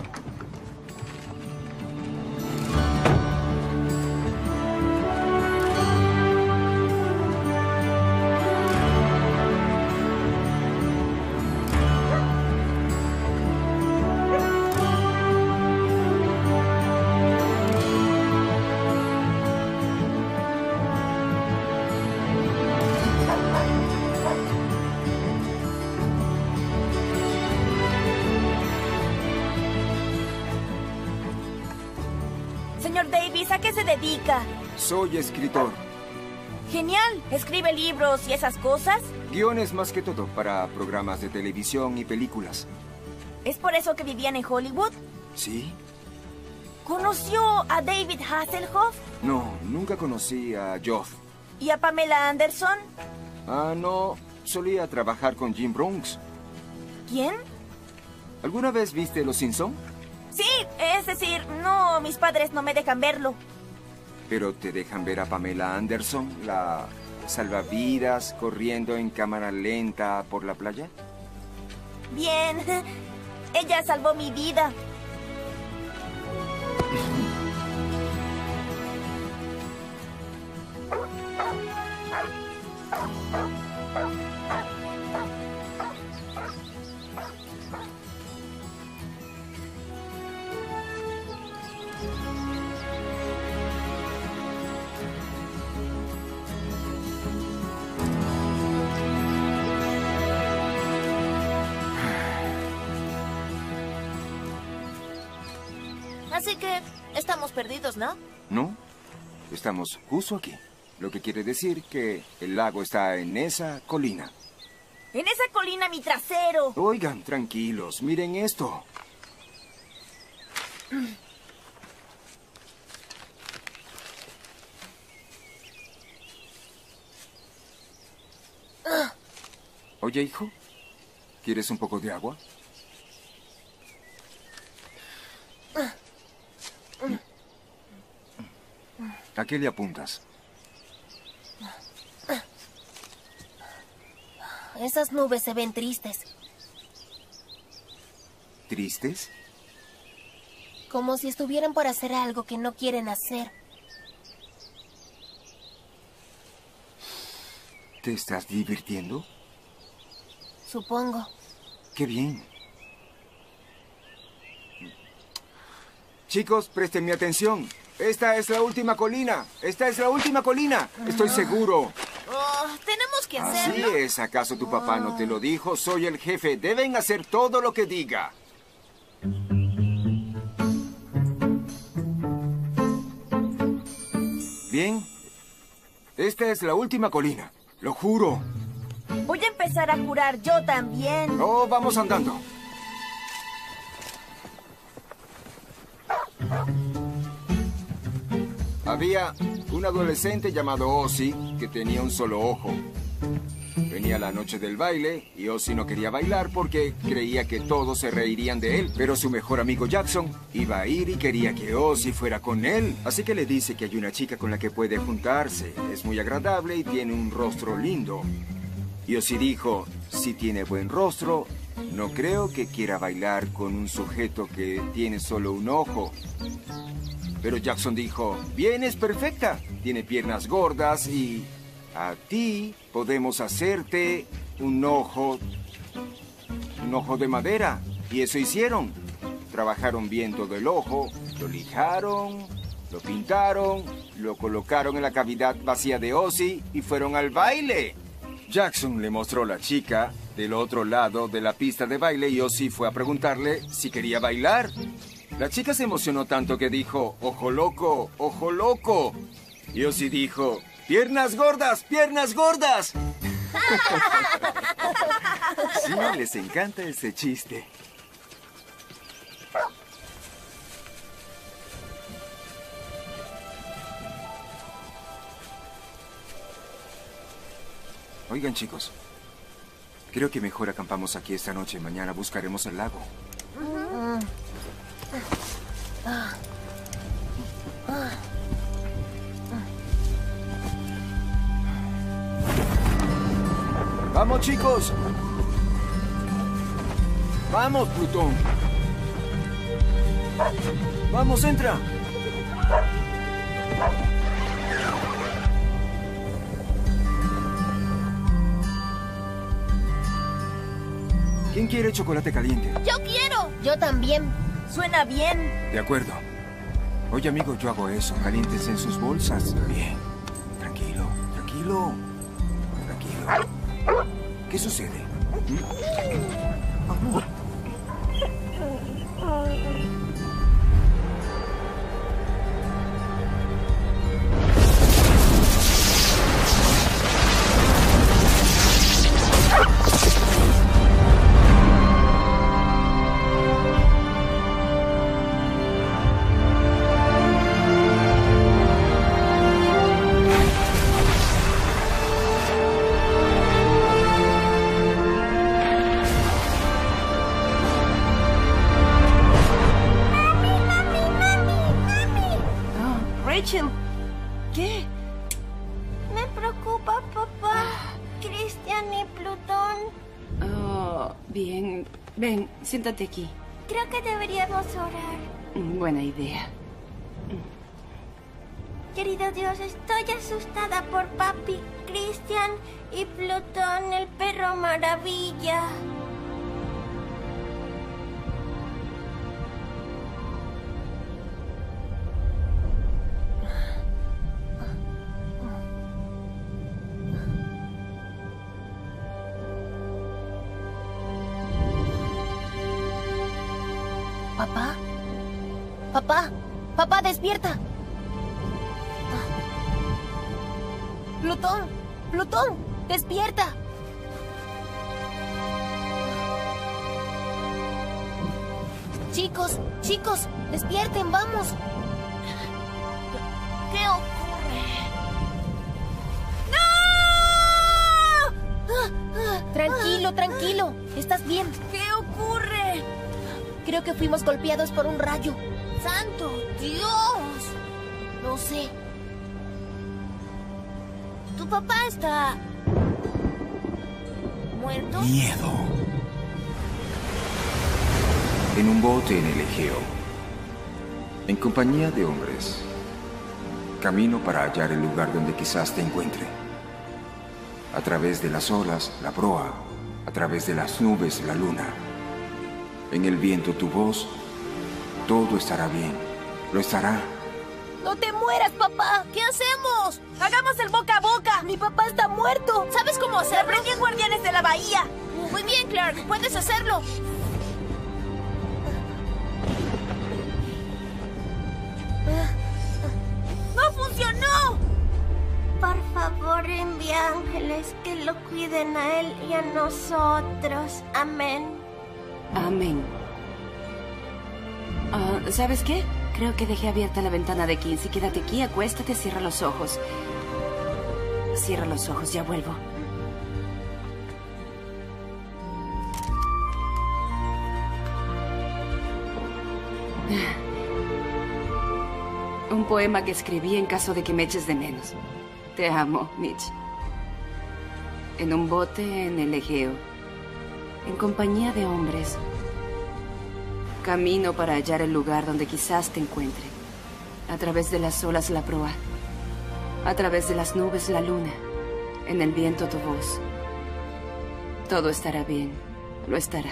Señor Davis, ¿a qué se dedica? Soy escritor. Genial. ¿Escribe libros y esas cosas? Guiones más que todo para programas de televisión y películas. ¿Es por eso que vivían en Hollywood? ¿Sí? ¿Conoció a David Hasselhoff? No, nunca conocí a Geoff. ¿Y a Pamela Anderson? Ah, no. Solía trabajar con Jim Bronx. ¿Quién? ¿Alguna vez viste Los Simpson? Sí, es decir, no, mis padres no me dejan verlo. ¿Pero te dejan ver a Pamela Anderson, la salvavidas, corriendo en cámara lenta por la playa? Bien, ella salvó mi vida. Así que estamos perdidos, ¿no? No, estamos justo aquí. Lo que quiere decir que el lago está en esa colina. En esa colina, mi trasero. Oigan, tranquilos, miren esto. Oye, hijo, ¿quieres un poco de agua? ¿A qué le apuntas? Esas nubes se ven tristes. ¿Tristes? Como si estuvieran por hacer algo que no quieren hacer. ¿Te estás divirtiendo? Supongo. ¡Qué bien! Chicos, presten mi atención. Esta es la última colina. Esta es la última colina. Estoy seguro. Oh, tenemos que Así hacerlo. es. ¿Acaso tu papá no te lo dijo? Soy el jefe. Deben hacer todo lo que diga. Bien. Esta es la última colina. Lo juro. Voy a empezar a jurar yo también. Oh, vamos andando. Había un adolescente llamado Ozzy que tenía un solo ojo. Venía la noche del baile y Ozzy no quería bailar porque creía que todos se reirían de él. Pero su mejor amigo Jackson iba a ir y quería que Ozzy fuera con él. Así que le dice que hay una chica con la que puede juntarse. Es muy agradable y tiene un rostro lindo. Y Ozzy dijo, si tiene buen rostro, no creo que quiera bailar con un sujeto que tiene solo un ojo. Pero Jackson dijo, bien, es perfecta. Tiene piernas gordas y a ti podemos hacerte un ojo de madera. Y eso hicieron. Trabajaron bien todo el ojo, lo lijaron, lo pintaron, lo colocaron en la cavidad vacía de Ozzy y fueron al baile. Jackson le mostró a la chica del otro lado de la pista de baile y Ozzy fue a preguntarle si quería bailar. La chica se emocionó tanto que dijo, ojo loco, ojo loco. Y Ozzy dijo, piernas gordas, piernas gordas. Sí, les encanta ese chiste. Oigan, chicos, creo que mejor acampamos aquí esta noche. Mañana buscaremos el lago. ¡Vamos, chicos! ¡Vamos, Plutón! ¡Vamos, entra! ¿Quién quiere chocolate caliente? ¡Yo quiero! Yo también. Suena bien. De acuerdo. Oye, amigo, yo hago eso. Caliéntense en sus bolsas. Bien. Tranquilo, tranquilo. Tranquilo. ¿Qué sucede? Rachel, ¿qué? Me preocupa, papá. Christian y Plutón. Oh, bien. Ven, siéntate aquí. Creo que deberíamos orar. Buena idea. Querido Dios, estoy asustada por papi, Christian y Plutón, el perro maravilla. ¿Papá? ¿Papá? ¡Papá, despierta! ¡Plutón! ¡Plutón! ¡Despierta! Chicos, chicos, despierten, vamos. ¿Qué ocurre? ¡No! Tranquilo, tranquilo. ¿Estás bien? ¿Qué ocurre? Creo que fuimos golpeados por un rayo. ¡Santo Dios! No sé. ¿Tu papá está muerto? Miedo. En un bote en el Egeo, en compañía de hombres, camino para hallar el lugar donde quizás te encuentre. A través de las olas, la proa, a través de las nubes, la luna. En el viento tu voz, todo estará bien, lo estará. ¡No te mueras, papá! ¿Qué hacemos? ¡Hagamos el boca a boca! ¡Mi papá está muerto! ¿Sabes cómo hacerlo? ¡Aprendí en Guardianes de la Bahía! Muy bien, Clark, puedes hacerlo. ¡No funcionó! Por favor, envía ángeles que lo cuiden a él y a nosotros. Amén. Amén. ¿Sabes qué? Creo que dejé abierta la ventana de Kinsey. Quédate aquí, acuéstate, cierra los ojos. Cierra los ojos, ya vuelvo. Un poema que escribí en caso de que me eches de menos. Te amo, Mitch. En un bote en el Egeo, en compañía de hombres. Camino para hallar el lugar donde quizás te encuentre. A través de las olas la proa. A través de las nubes la luna. En el viento tu voz. Todo estará bien. Lo estará.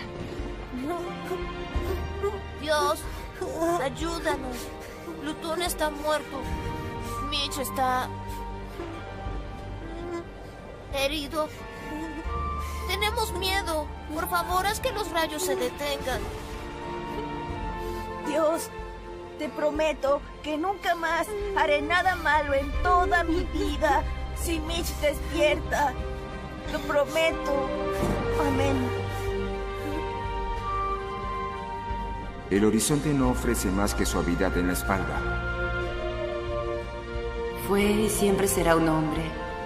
Dios, ayúdanos. Plutón está muerto. Mitch está herido. Tenemos miedo. Por favor, haz que los rayos se detengan. Dios, te prometo que nunca más haré nada malo en toda mi vida si Mitch despierta. Lo prometo. Amén. El horizonte no ofrece más que suavidad en la espalda. Fue y siempre será un hombre.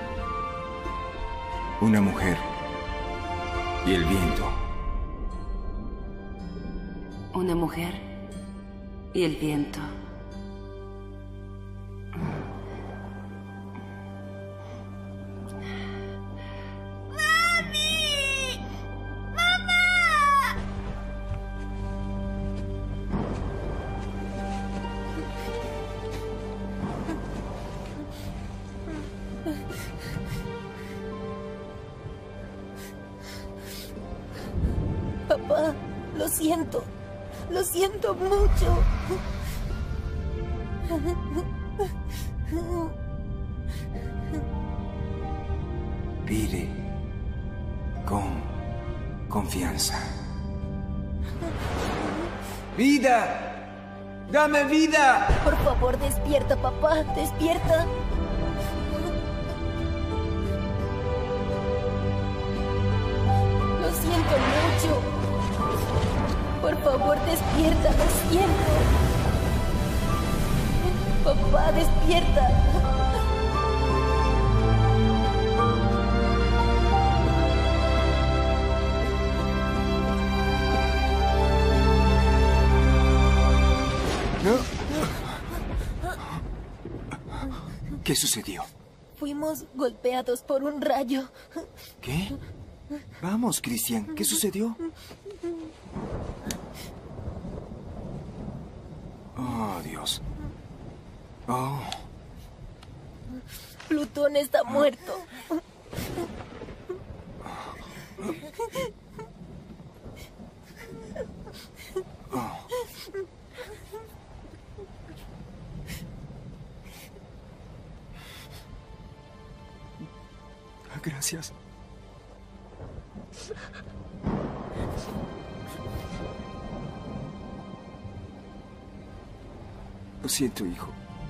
Una mujer. Y el viento. Una mujer y el viento. ¡Mami! ¡Mamá! Papá, lo siento. Lo siento mucho. Pide con confianza. ¡Vida! ¡Dame vida! Por favor, despierta, papá. Despierta. Lo siento mucho. Por favor, despierta. Lo siento. Papá, despierta. ¿No? ¿Qué sucedió? Fuimos golpeados por un rayo. ¿Qué? Vamos, Christian. ¿Qué sucedió? Oh, Dios. Oh. Plutón está muerto. Oh. Gracias. Lo siento, hijo.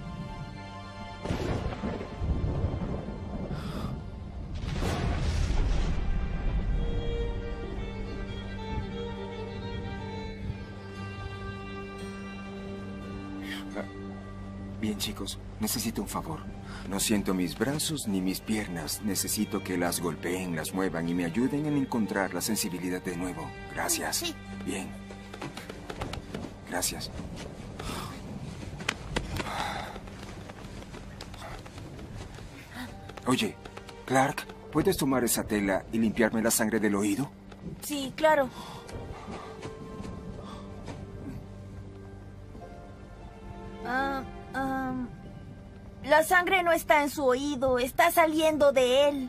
Bien, chicos, necesito un favor. No siento mis brazos ni mis piernas. Necesito que las golpeen, las muevan y me ayuden en encontrar la sensibilidad de nuevo. Gracias. Sí. Bien. Gracias. Oye, Clark, ¿puedes tomar esa tela y limpiarme la sangre del oído? Sí, claro. La sangre no está en su oído, está saliendo de él.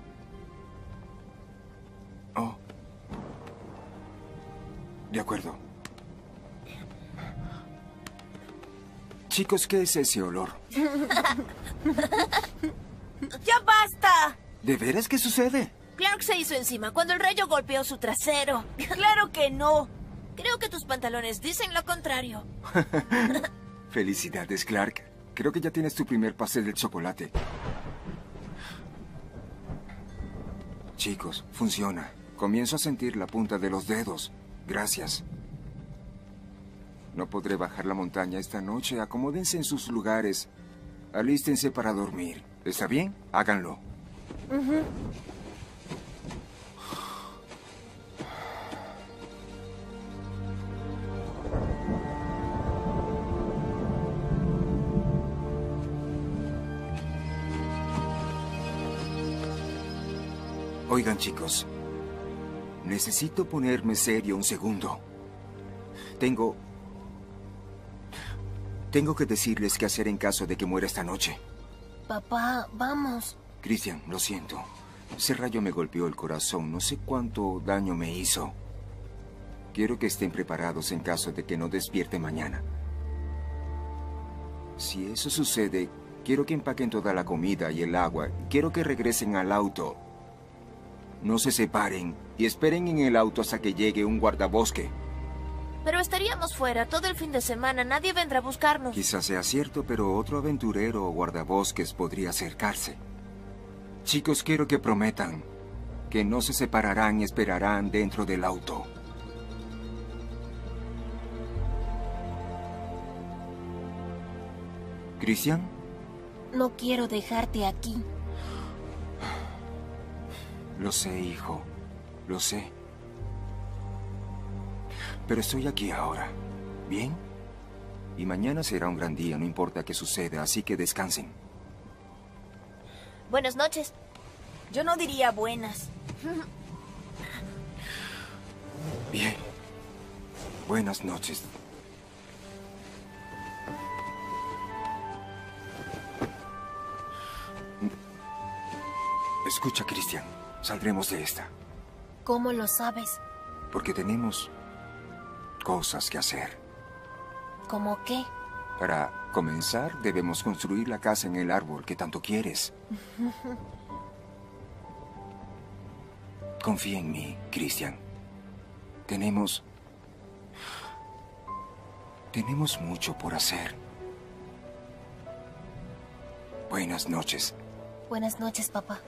Oh. De acuerdo. Chicos, ¿qué es ese olor? ¡Ya basta! ¿De veras qué sucede? Clark se hizo encima cuando el rayo golpeó su trasero. ¡Claro que no! Creo que tus pantalones dicen lo contrario. Felicidades, Clark. Creo que ya tienes tu primer pastel de chocolate. Chicos, funciona. Comienzo a sentir la punta de los dedos. Gracias. No podré bajar la montaña esta noche. Acomódense en sus lugares. Alístense para dormir. ¿Está bien? Háganlo. Oigan, chicos. Necesito ponerme serio un segundo. Tengo Tengo que decirles qué hacer en caso de que muera esta noche. Papá, vamos. Christian, lo siento. Ese rayo me golpeó el corazón. No sé cuánto daño me hizo. Quiero que estén preparados en caso de que no despierte mañana. Si eso sucede, quiero que empaquen toda la comida y el agua. Quiero que regresen al auto. No se separen y esperen en el auto hasta que llegue un guardabosque. Pero estaríamos fuera todo el fin de semana. Nadie vendrá a buscarnos. Quizás sea cierto, pero otro aventurero o guardabosques podría acercarse. Chicos, quiero que prometan que no se separarán y esperarán dentro del auto. ¿Christian? No quiero dejarte aquí. Lo sé, hijo. Lo sé. Pero estoy aquí ahora. ¿Bien? Y mañana será un gran día, no importa qué suceda, así que descansen. Buenas noches. Yo no diría buenas. Bien. Buenas noches. Escucha, Christian. Saldremos de esta. ¿Cómo lo sabes? Porque tenemos cosas que hacer. ¿Cómo qué? Para comenzar, debemos construir la casa en el árbol que tanto quieres. Confía en mí, Christian. Tenemos mucho por hacer. Buenas noches. Buenas noches, papá.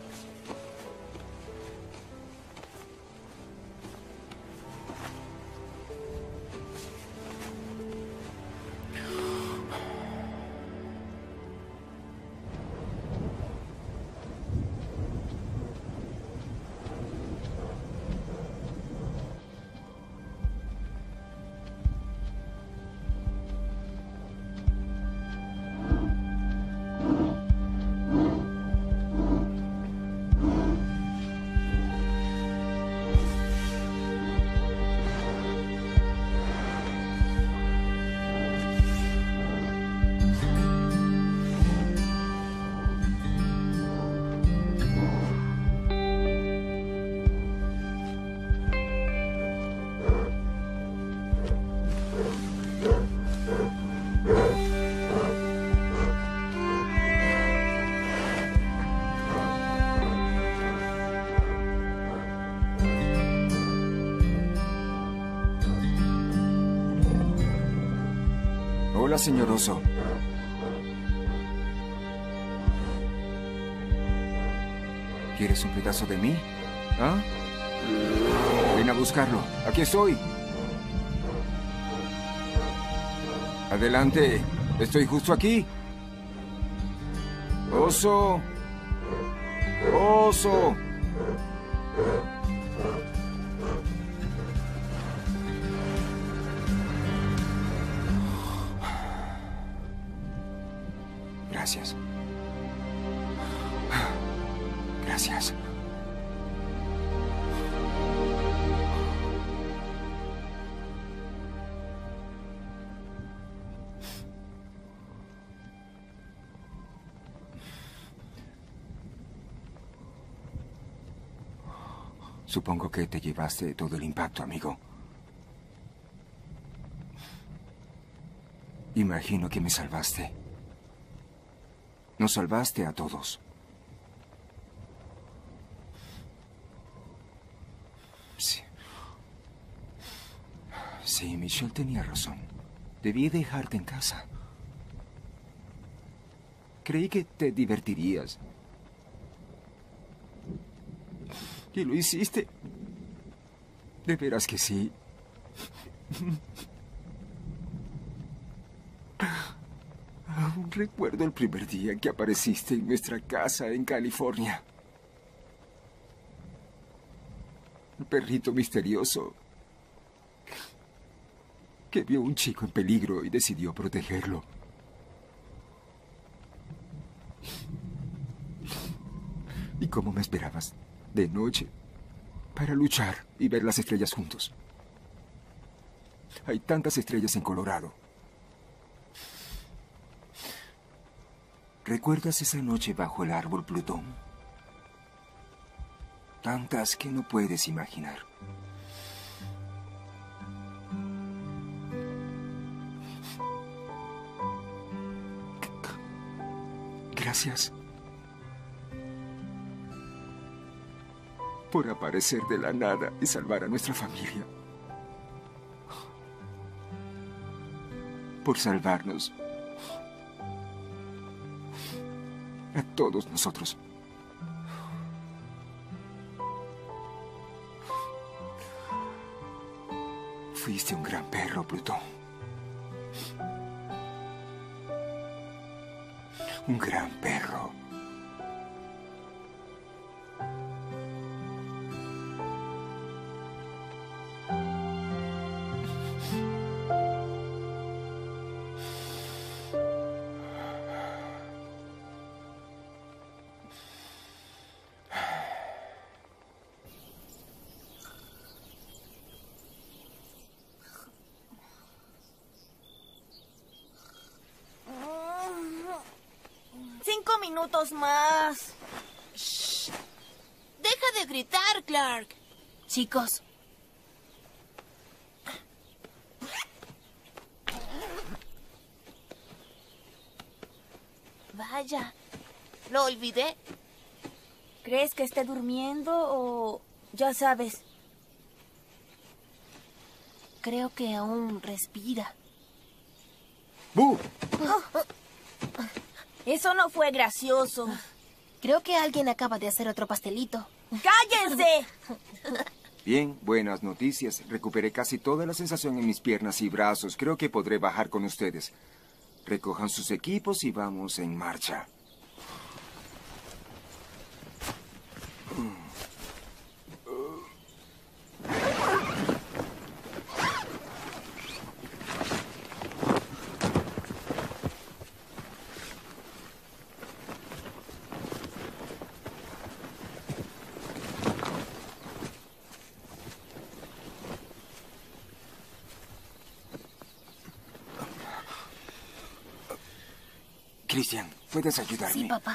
Hola, señor Oso. ¿Quieres un pedazo de mí? ¿Ah? Ven a buscarlo. Aquí estoy. Adelante. Estoy justo aquí. Oso. Oso. Gracias. Gracias. Supongo que te llevaste todo el impacto, amigo. Imagino que me salvaste. Nos salvaste a todos. Sí. Sí, Michelle tenía razón. Debí dejarte en casa. Creí que te divertirías. Y lo hiciste. De veras que sí. Aún recuerdo el primer día que apareciste en nuestra casa en California. El perrito misterioso que vio a un chico en peligro y decidió protegerlo. ¿Y cómo me esperabas de noche para luchar y ver las estrellas juntos? Hay tantas estrellas en Colorado. ¿Recuerdas esa noche bajo el árbol, Plutón? Tantas que no puedes imaginar. Gracias por aparecer de la nada y salvar a nuestra familia. Por salvarnos a todos nosotros. Fuiste un gran perro, Plutón. Un gran perro. Minutos más. Shh. Deja de gritar, Clark. Chicos. Vaya, lo olvidé. ¿Crees que esté durmiendo o ya sabes? Creo que aún respira. ¡Bu! Eso no fue gracioso. Creo que alguien acaba de hacer otro pastelito. ¡Cállense! Bien, buenas noticias. Recuperé casi toda la sensación en mis piernas y brazos. Creo que podré bajar con ustedes. Recojan sus equipos y vamos en marcha. Christian, ¿puedes ayudarme? Sí, papá.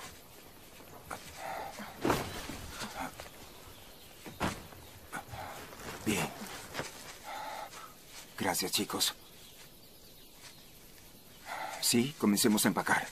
Bien. Gracias, chicos. Sí, comencemos a empacar.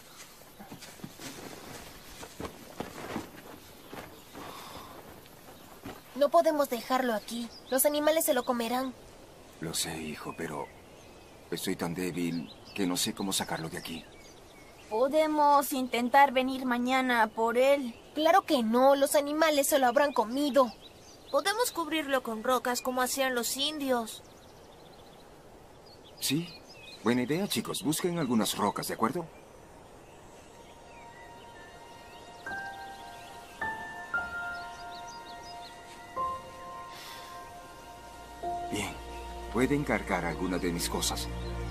No podemos dejarlo aquí. Los animales se lo comerán. Lo sé, hijo, pero estoy tan débil que no sé cómo sacarlo de aquí. Podemos intentar venir mañana por él. Claro que no, los animales se lo habrán comido. Podemos cubrirlo con rocas como hacían los indios. Sí, buena idea, chicos. Busquen algunas rocas, ¿de acuerdo? Bien, pueden cargar alguna de mis cosas.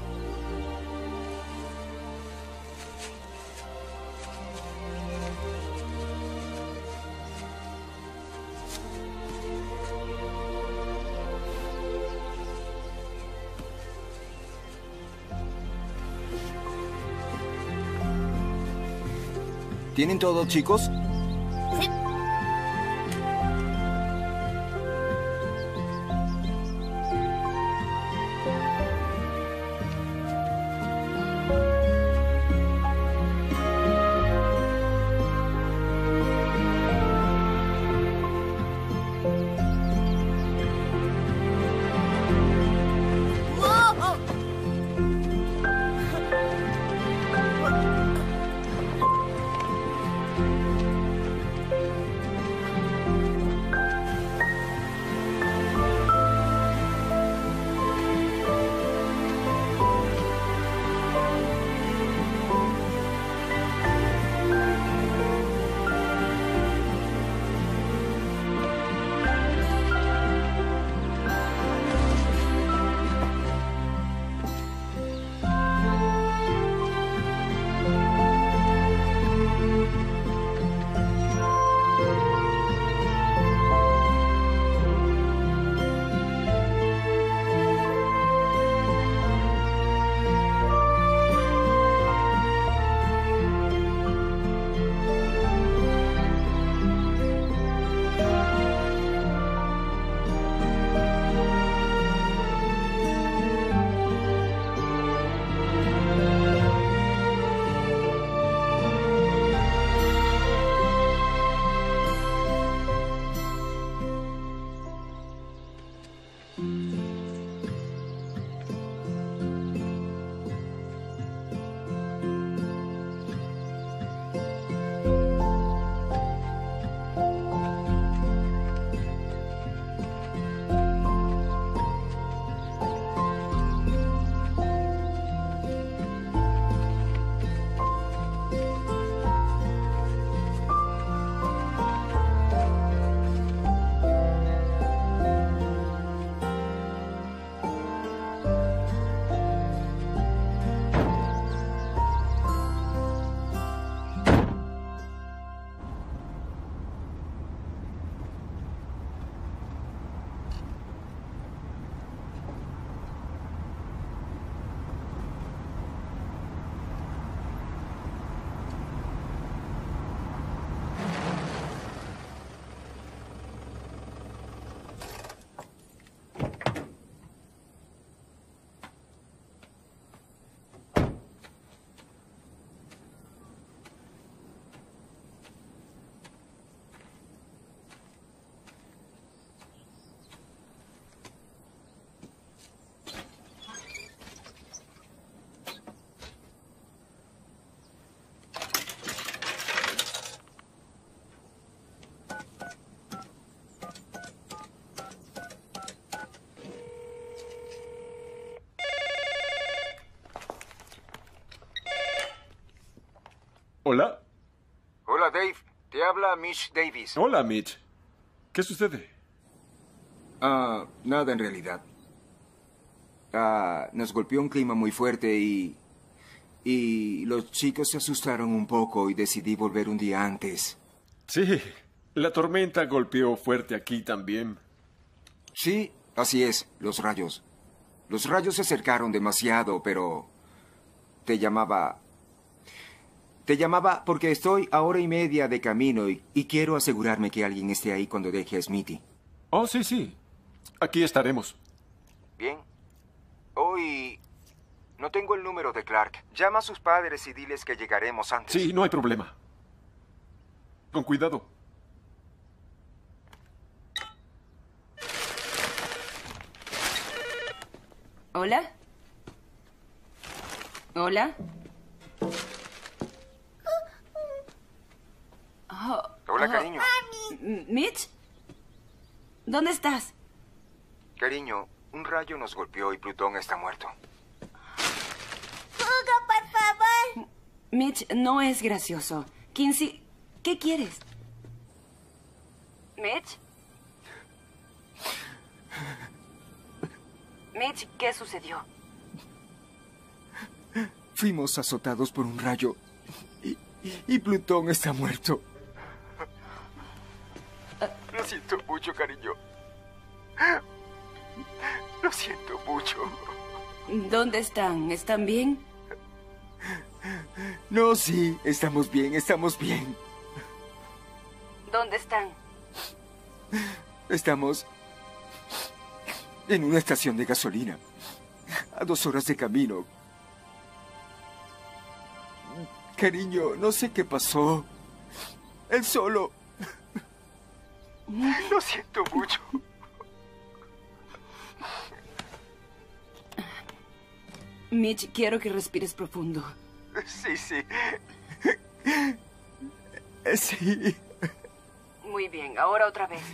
¿Tienen todo, chicos? Sí. Hola. Hola, Dave. Te habla Mitch Davis. Hola, Mitch. ¿Qué sucede? Nada en realidad. Nos golpeó un clima muy fuerte y los chicos se asustaron un poco y decidí volver un día antes. Sí, la tormenta golpeó fuerte aquí también. Sí, así es, los rayos. Los rayos se acercaron demasiado, pero te llamaba porque estoy a 1:30 de camino y quiero asegurarme que alguien esté ahí cuando deje a Smithy. Oh, sí, sí. Aquí estaremos. Bien. Hoy no tengo el número de Clark. Llama a sus padres y diles que llegaremos antes. Sí, no hay problema. Con cuidado. ¿Hola? ¿Hola? Hola, cariño. ¿Mitch? ¿Dónde estás? Cariño, un rayo nos golpeó y Plutón está muerto. ¡Jugo, por favor! Mitch, no es gracioso. Kinsey, ¿qué quieres? ¿Mitch? Mitch, ¿qué sucedió? Fuimos azotados por un rayo y Plutón está muerto. Lo siento mucho, cariño. Lo siento mucho. ¿Dónde están? ¿Están bien? No, sí, estamos bien, estamos bien. ¿Dónde están? Estamos en una estación de gasolina, a 2 horas de camino. Cariño, no sé qué pasó. Él solo. Lo siento mucho. Mitch, quiero que respires profundo. Sí, sí. Sí. Muy bien, ahora otra vez.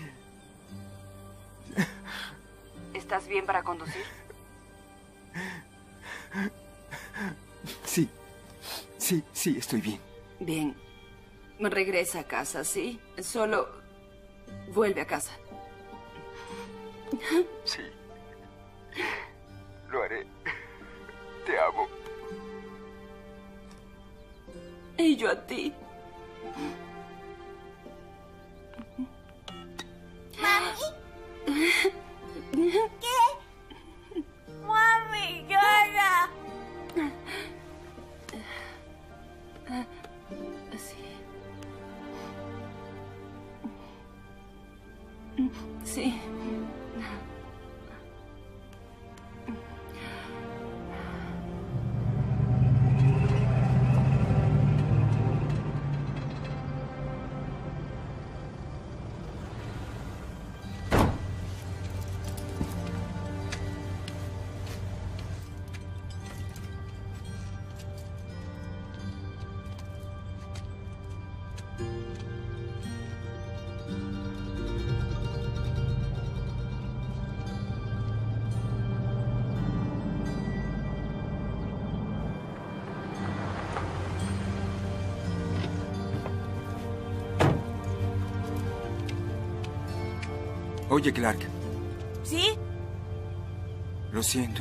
¿Estás bien para conducir? Sí. Sí, estoy bien. Bien. Regresa a casa, ¿sí? Solo vuelve a casa. Sí. Lo haré. Te amo. Y yo a ti. ¿Mami? ¿Qué? ¡Mami, llora! Sí. Oye, Clark. ¿Sí? Lo siento.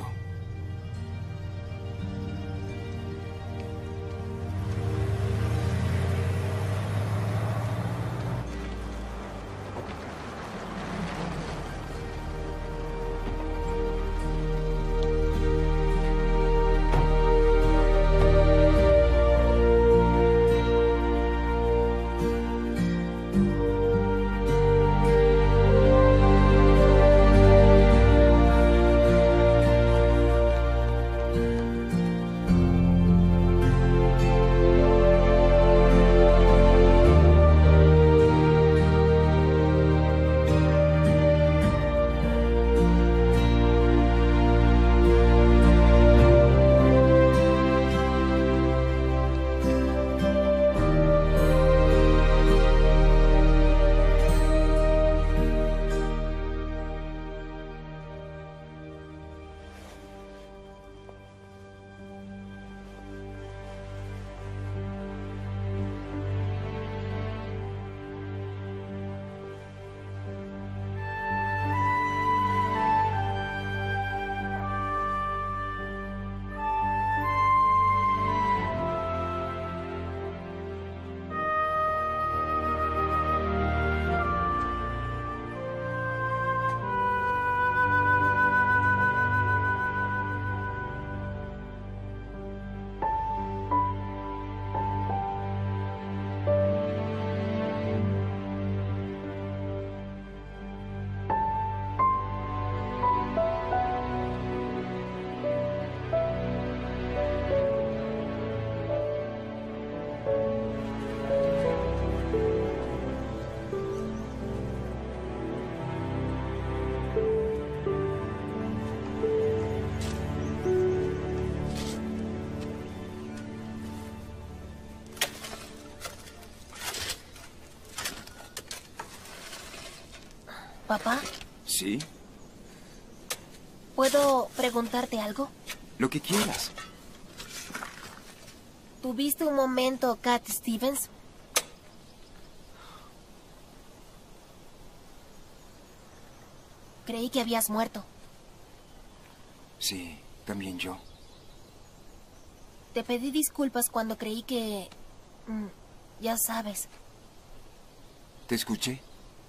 ¿Papá? ¿Sí? ¿Puedo preguntarte algo? Lo que quieras. ¿Tuviste un momento, Cat Stevens? Creí que habías muerto. Sí, también yo. Te pedí disculpas cuando creí que... ya sabes. ¿Te escuché?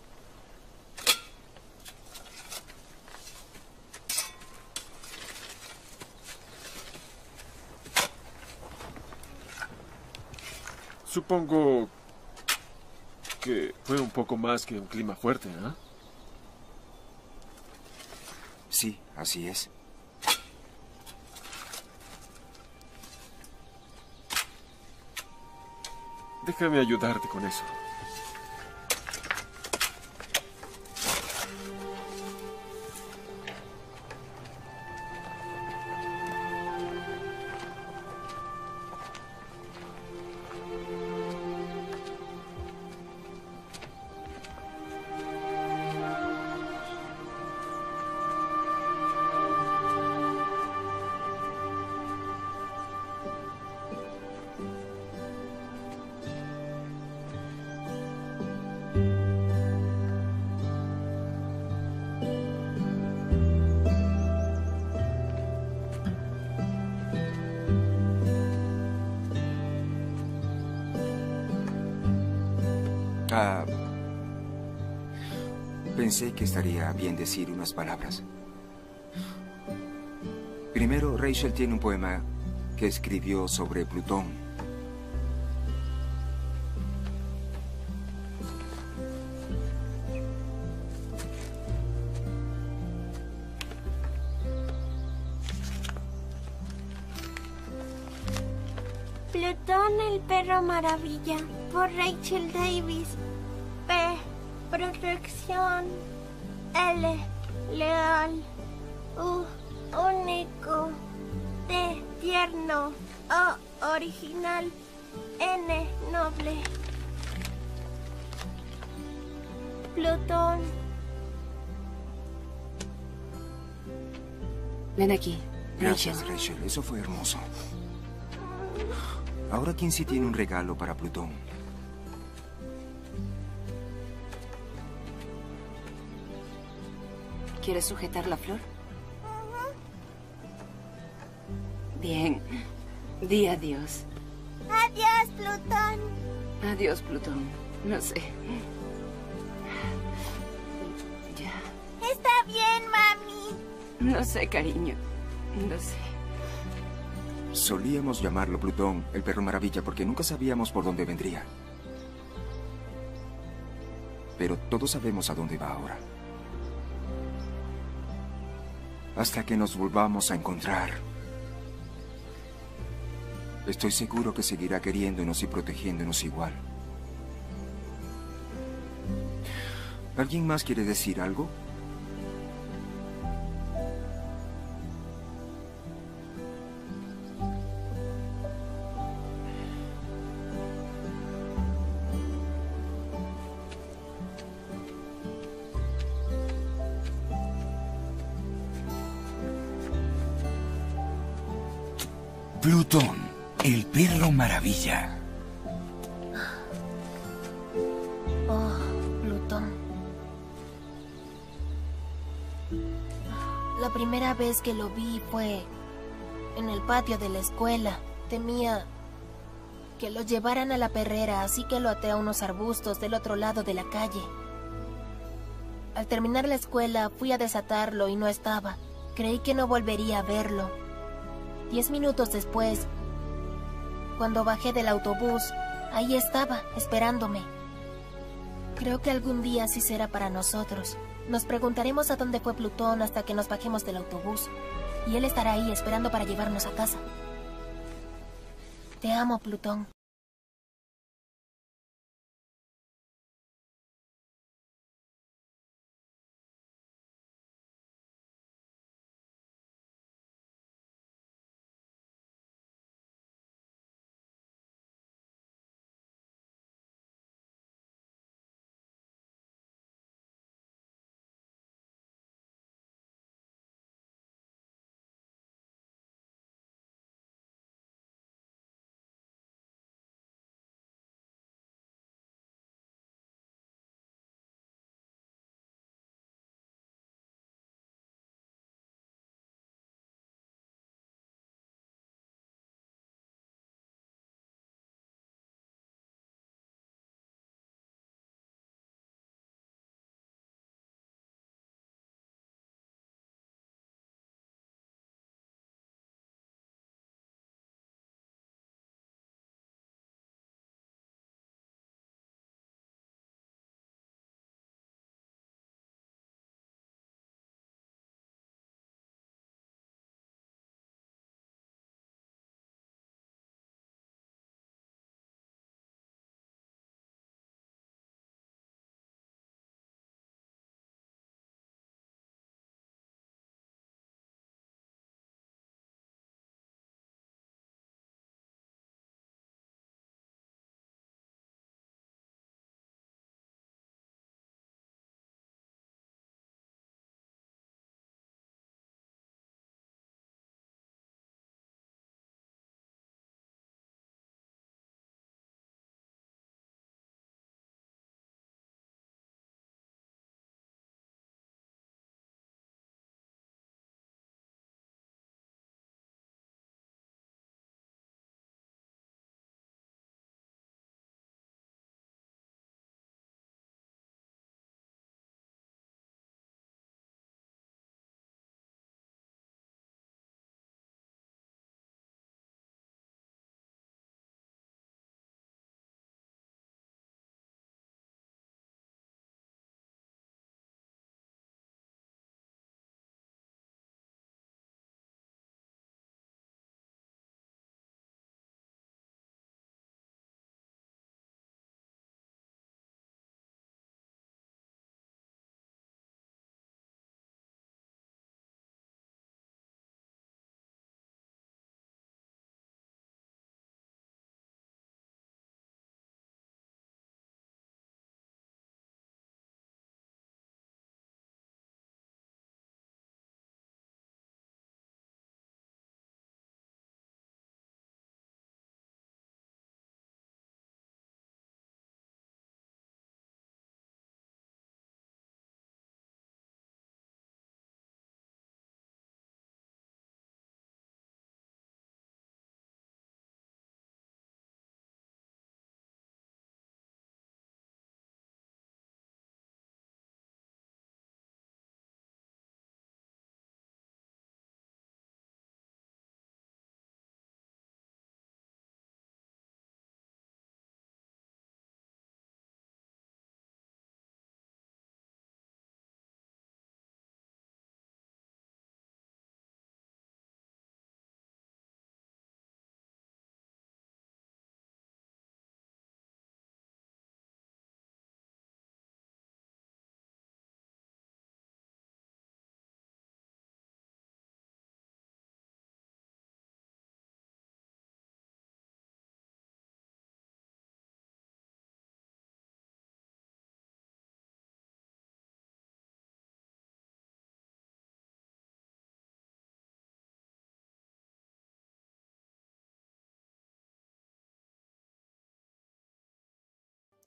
Supongo que fue un poco más que un clima fuerte, ¿ah? Sí, así es. Déjame ayudarte con eso. Pensé que estaría bien decir unas palabras. Primero, Rachel tiene un poema que escribió sobre Plutón. Plutón, el perro maravilla, por Rachel Davis. P. Protección. L. Leal. U. Único. T. Tierno. O. Original. N. Noble. Plutón. Ven aquí, Gracias, Rachel. Eso fue hermoso. Ahora, ¿quién sí tiene un regalo para Plutón? ¿Quieres sujetar la flor? Bien. Di adiós. Adiós, Plutón. Adiós, Plutón. No sé. Ya. Está bien, mami. No sé, cariño. No sé. Solíamos llamarlo Plutón, el perro maravilla, porque nunca sabíamos por dónde vendría. Pero todos sabemos a dónde va ahora. Hasta que nos volvamos a encontrar. Estoy seguro que seguirá queriéndonos y protegiéndonos igual. ¿Alguien más quiere decir algo? Plutón, el perro maravilla. Oh, Plutón. La primera vez que lo vi fue en el patio de la escuela. Temía que lo llevaran a la perrera, así que lo até a unos arbustos del otro lado de la calle. Al terminar la escuela, fui a desatarlo y no estaba. Creí que no volvería a verlo. 10 minutos después, cuando bajé del autobús, ahí estaba, esperándome. Creo que algún día sí será para nosotros. Nos preguntaremos a dónde fue Plutón hasta que nos bajemos del autobús. Y él estará ahí esperando para llevarnos a casa. Te amo, Plutón.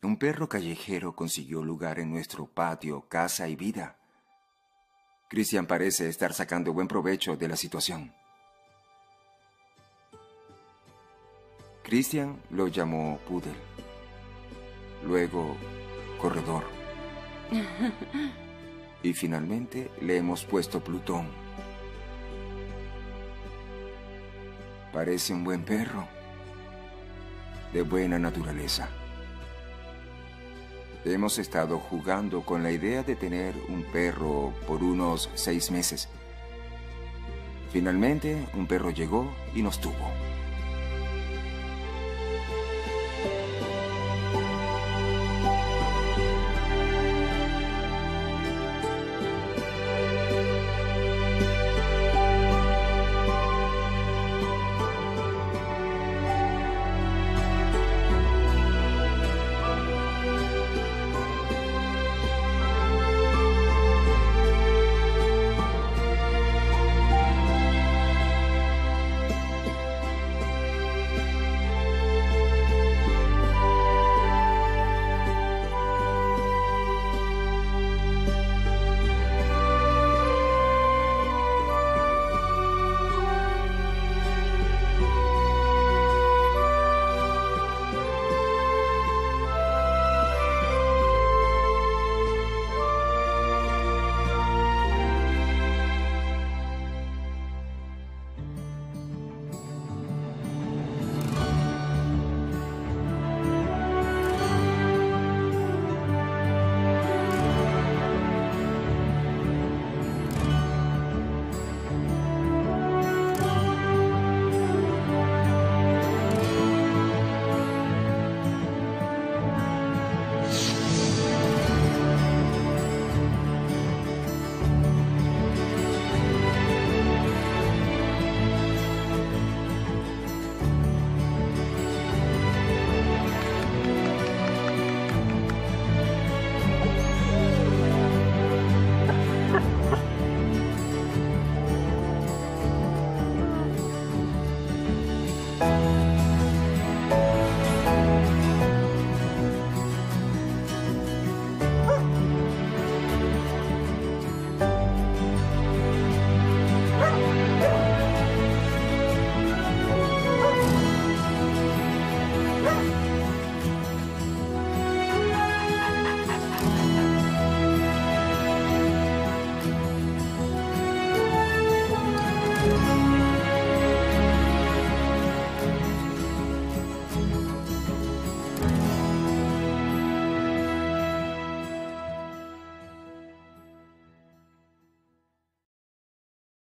Un perro callejero consiguió lugar en nuestro patio, casa y vida. Christian parece estar sacando buen provecho de la situación. Christian lo llamó Poodle, luego Corredor, y finalmente le hemos puesto Plutón. Parece un buen perro, de buena naturaleza. Hemos estado jugando con la idea de tener un perro por unos 6 meses. Finalmente, un perro llegó y nos tuvo.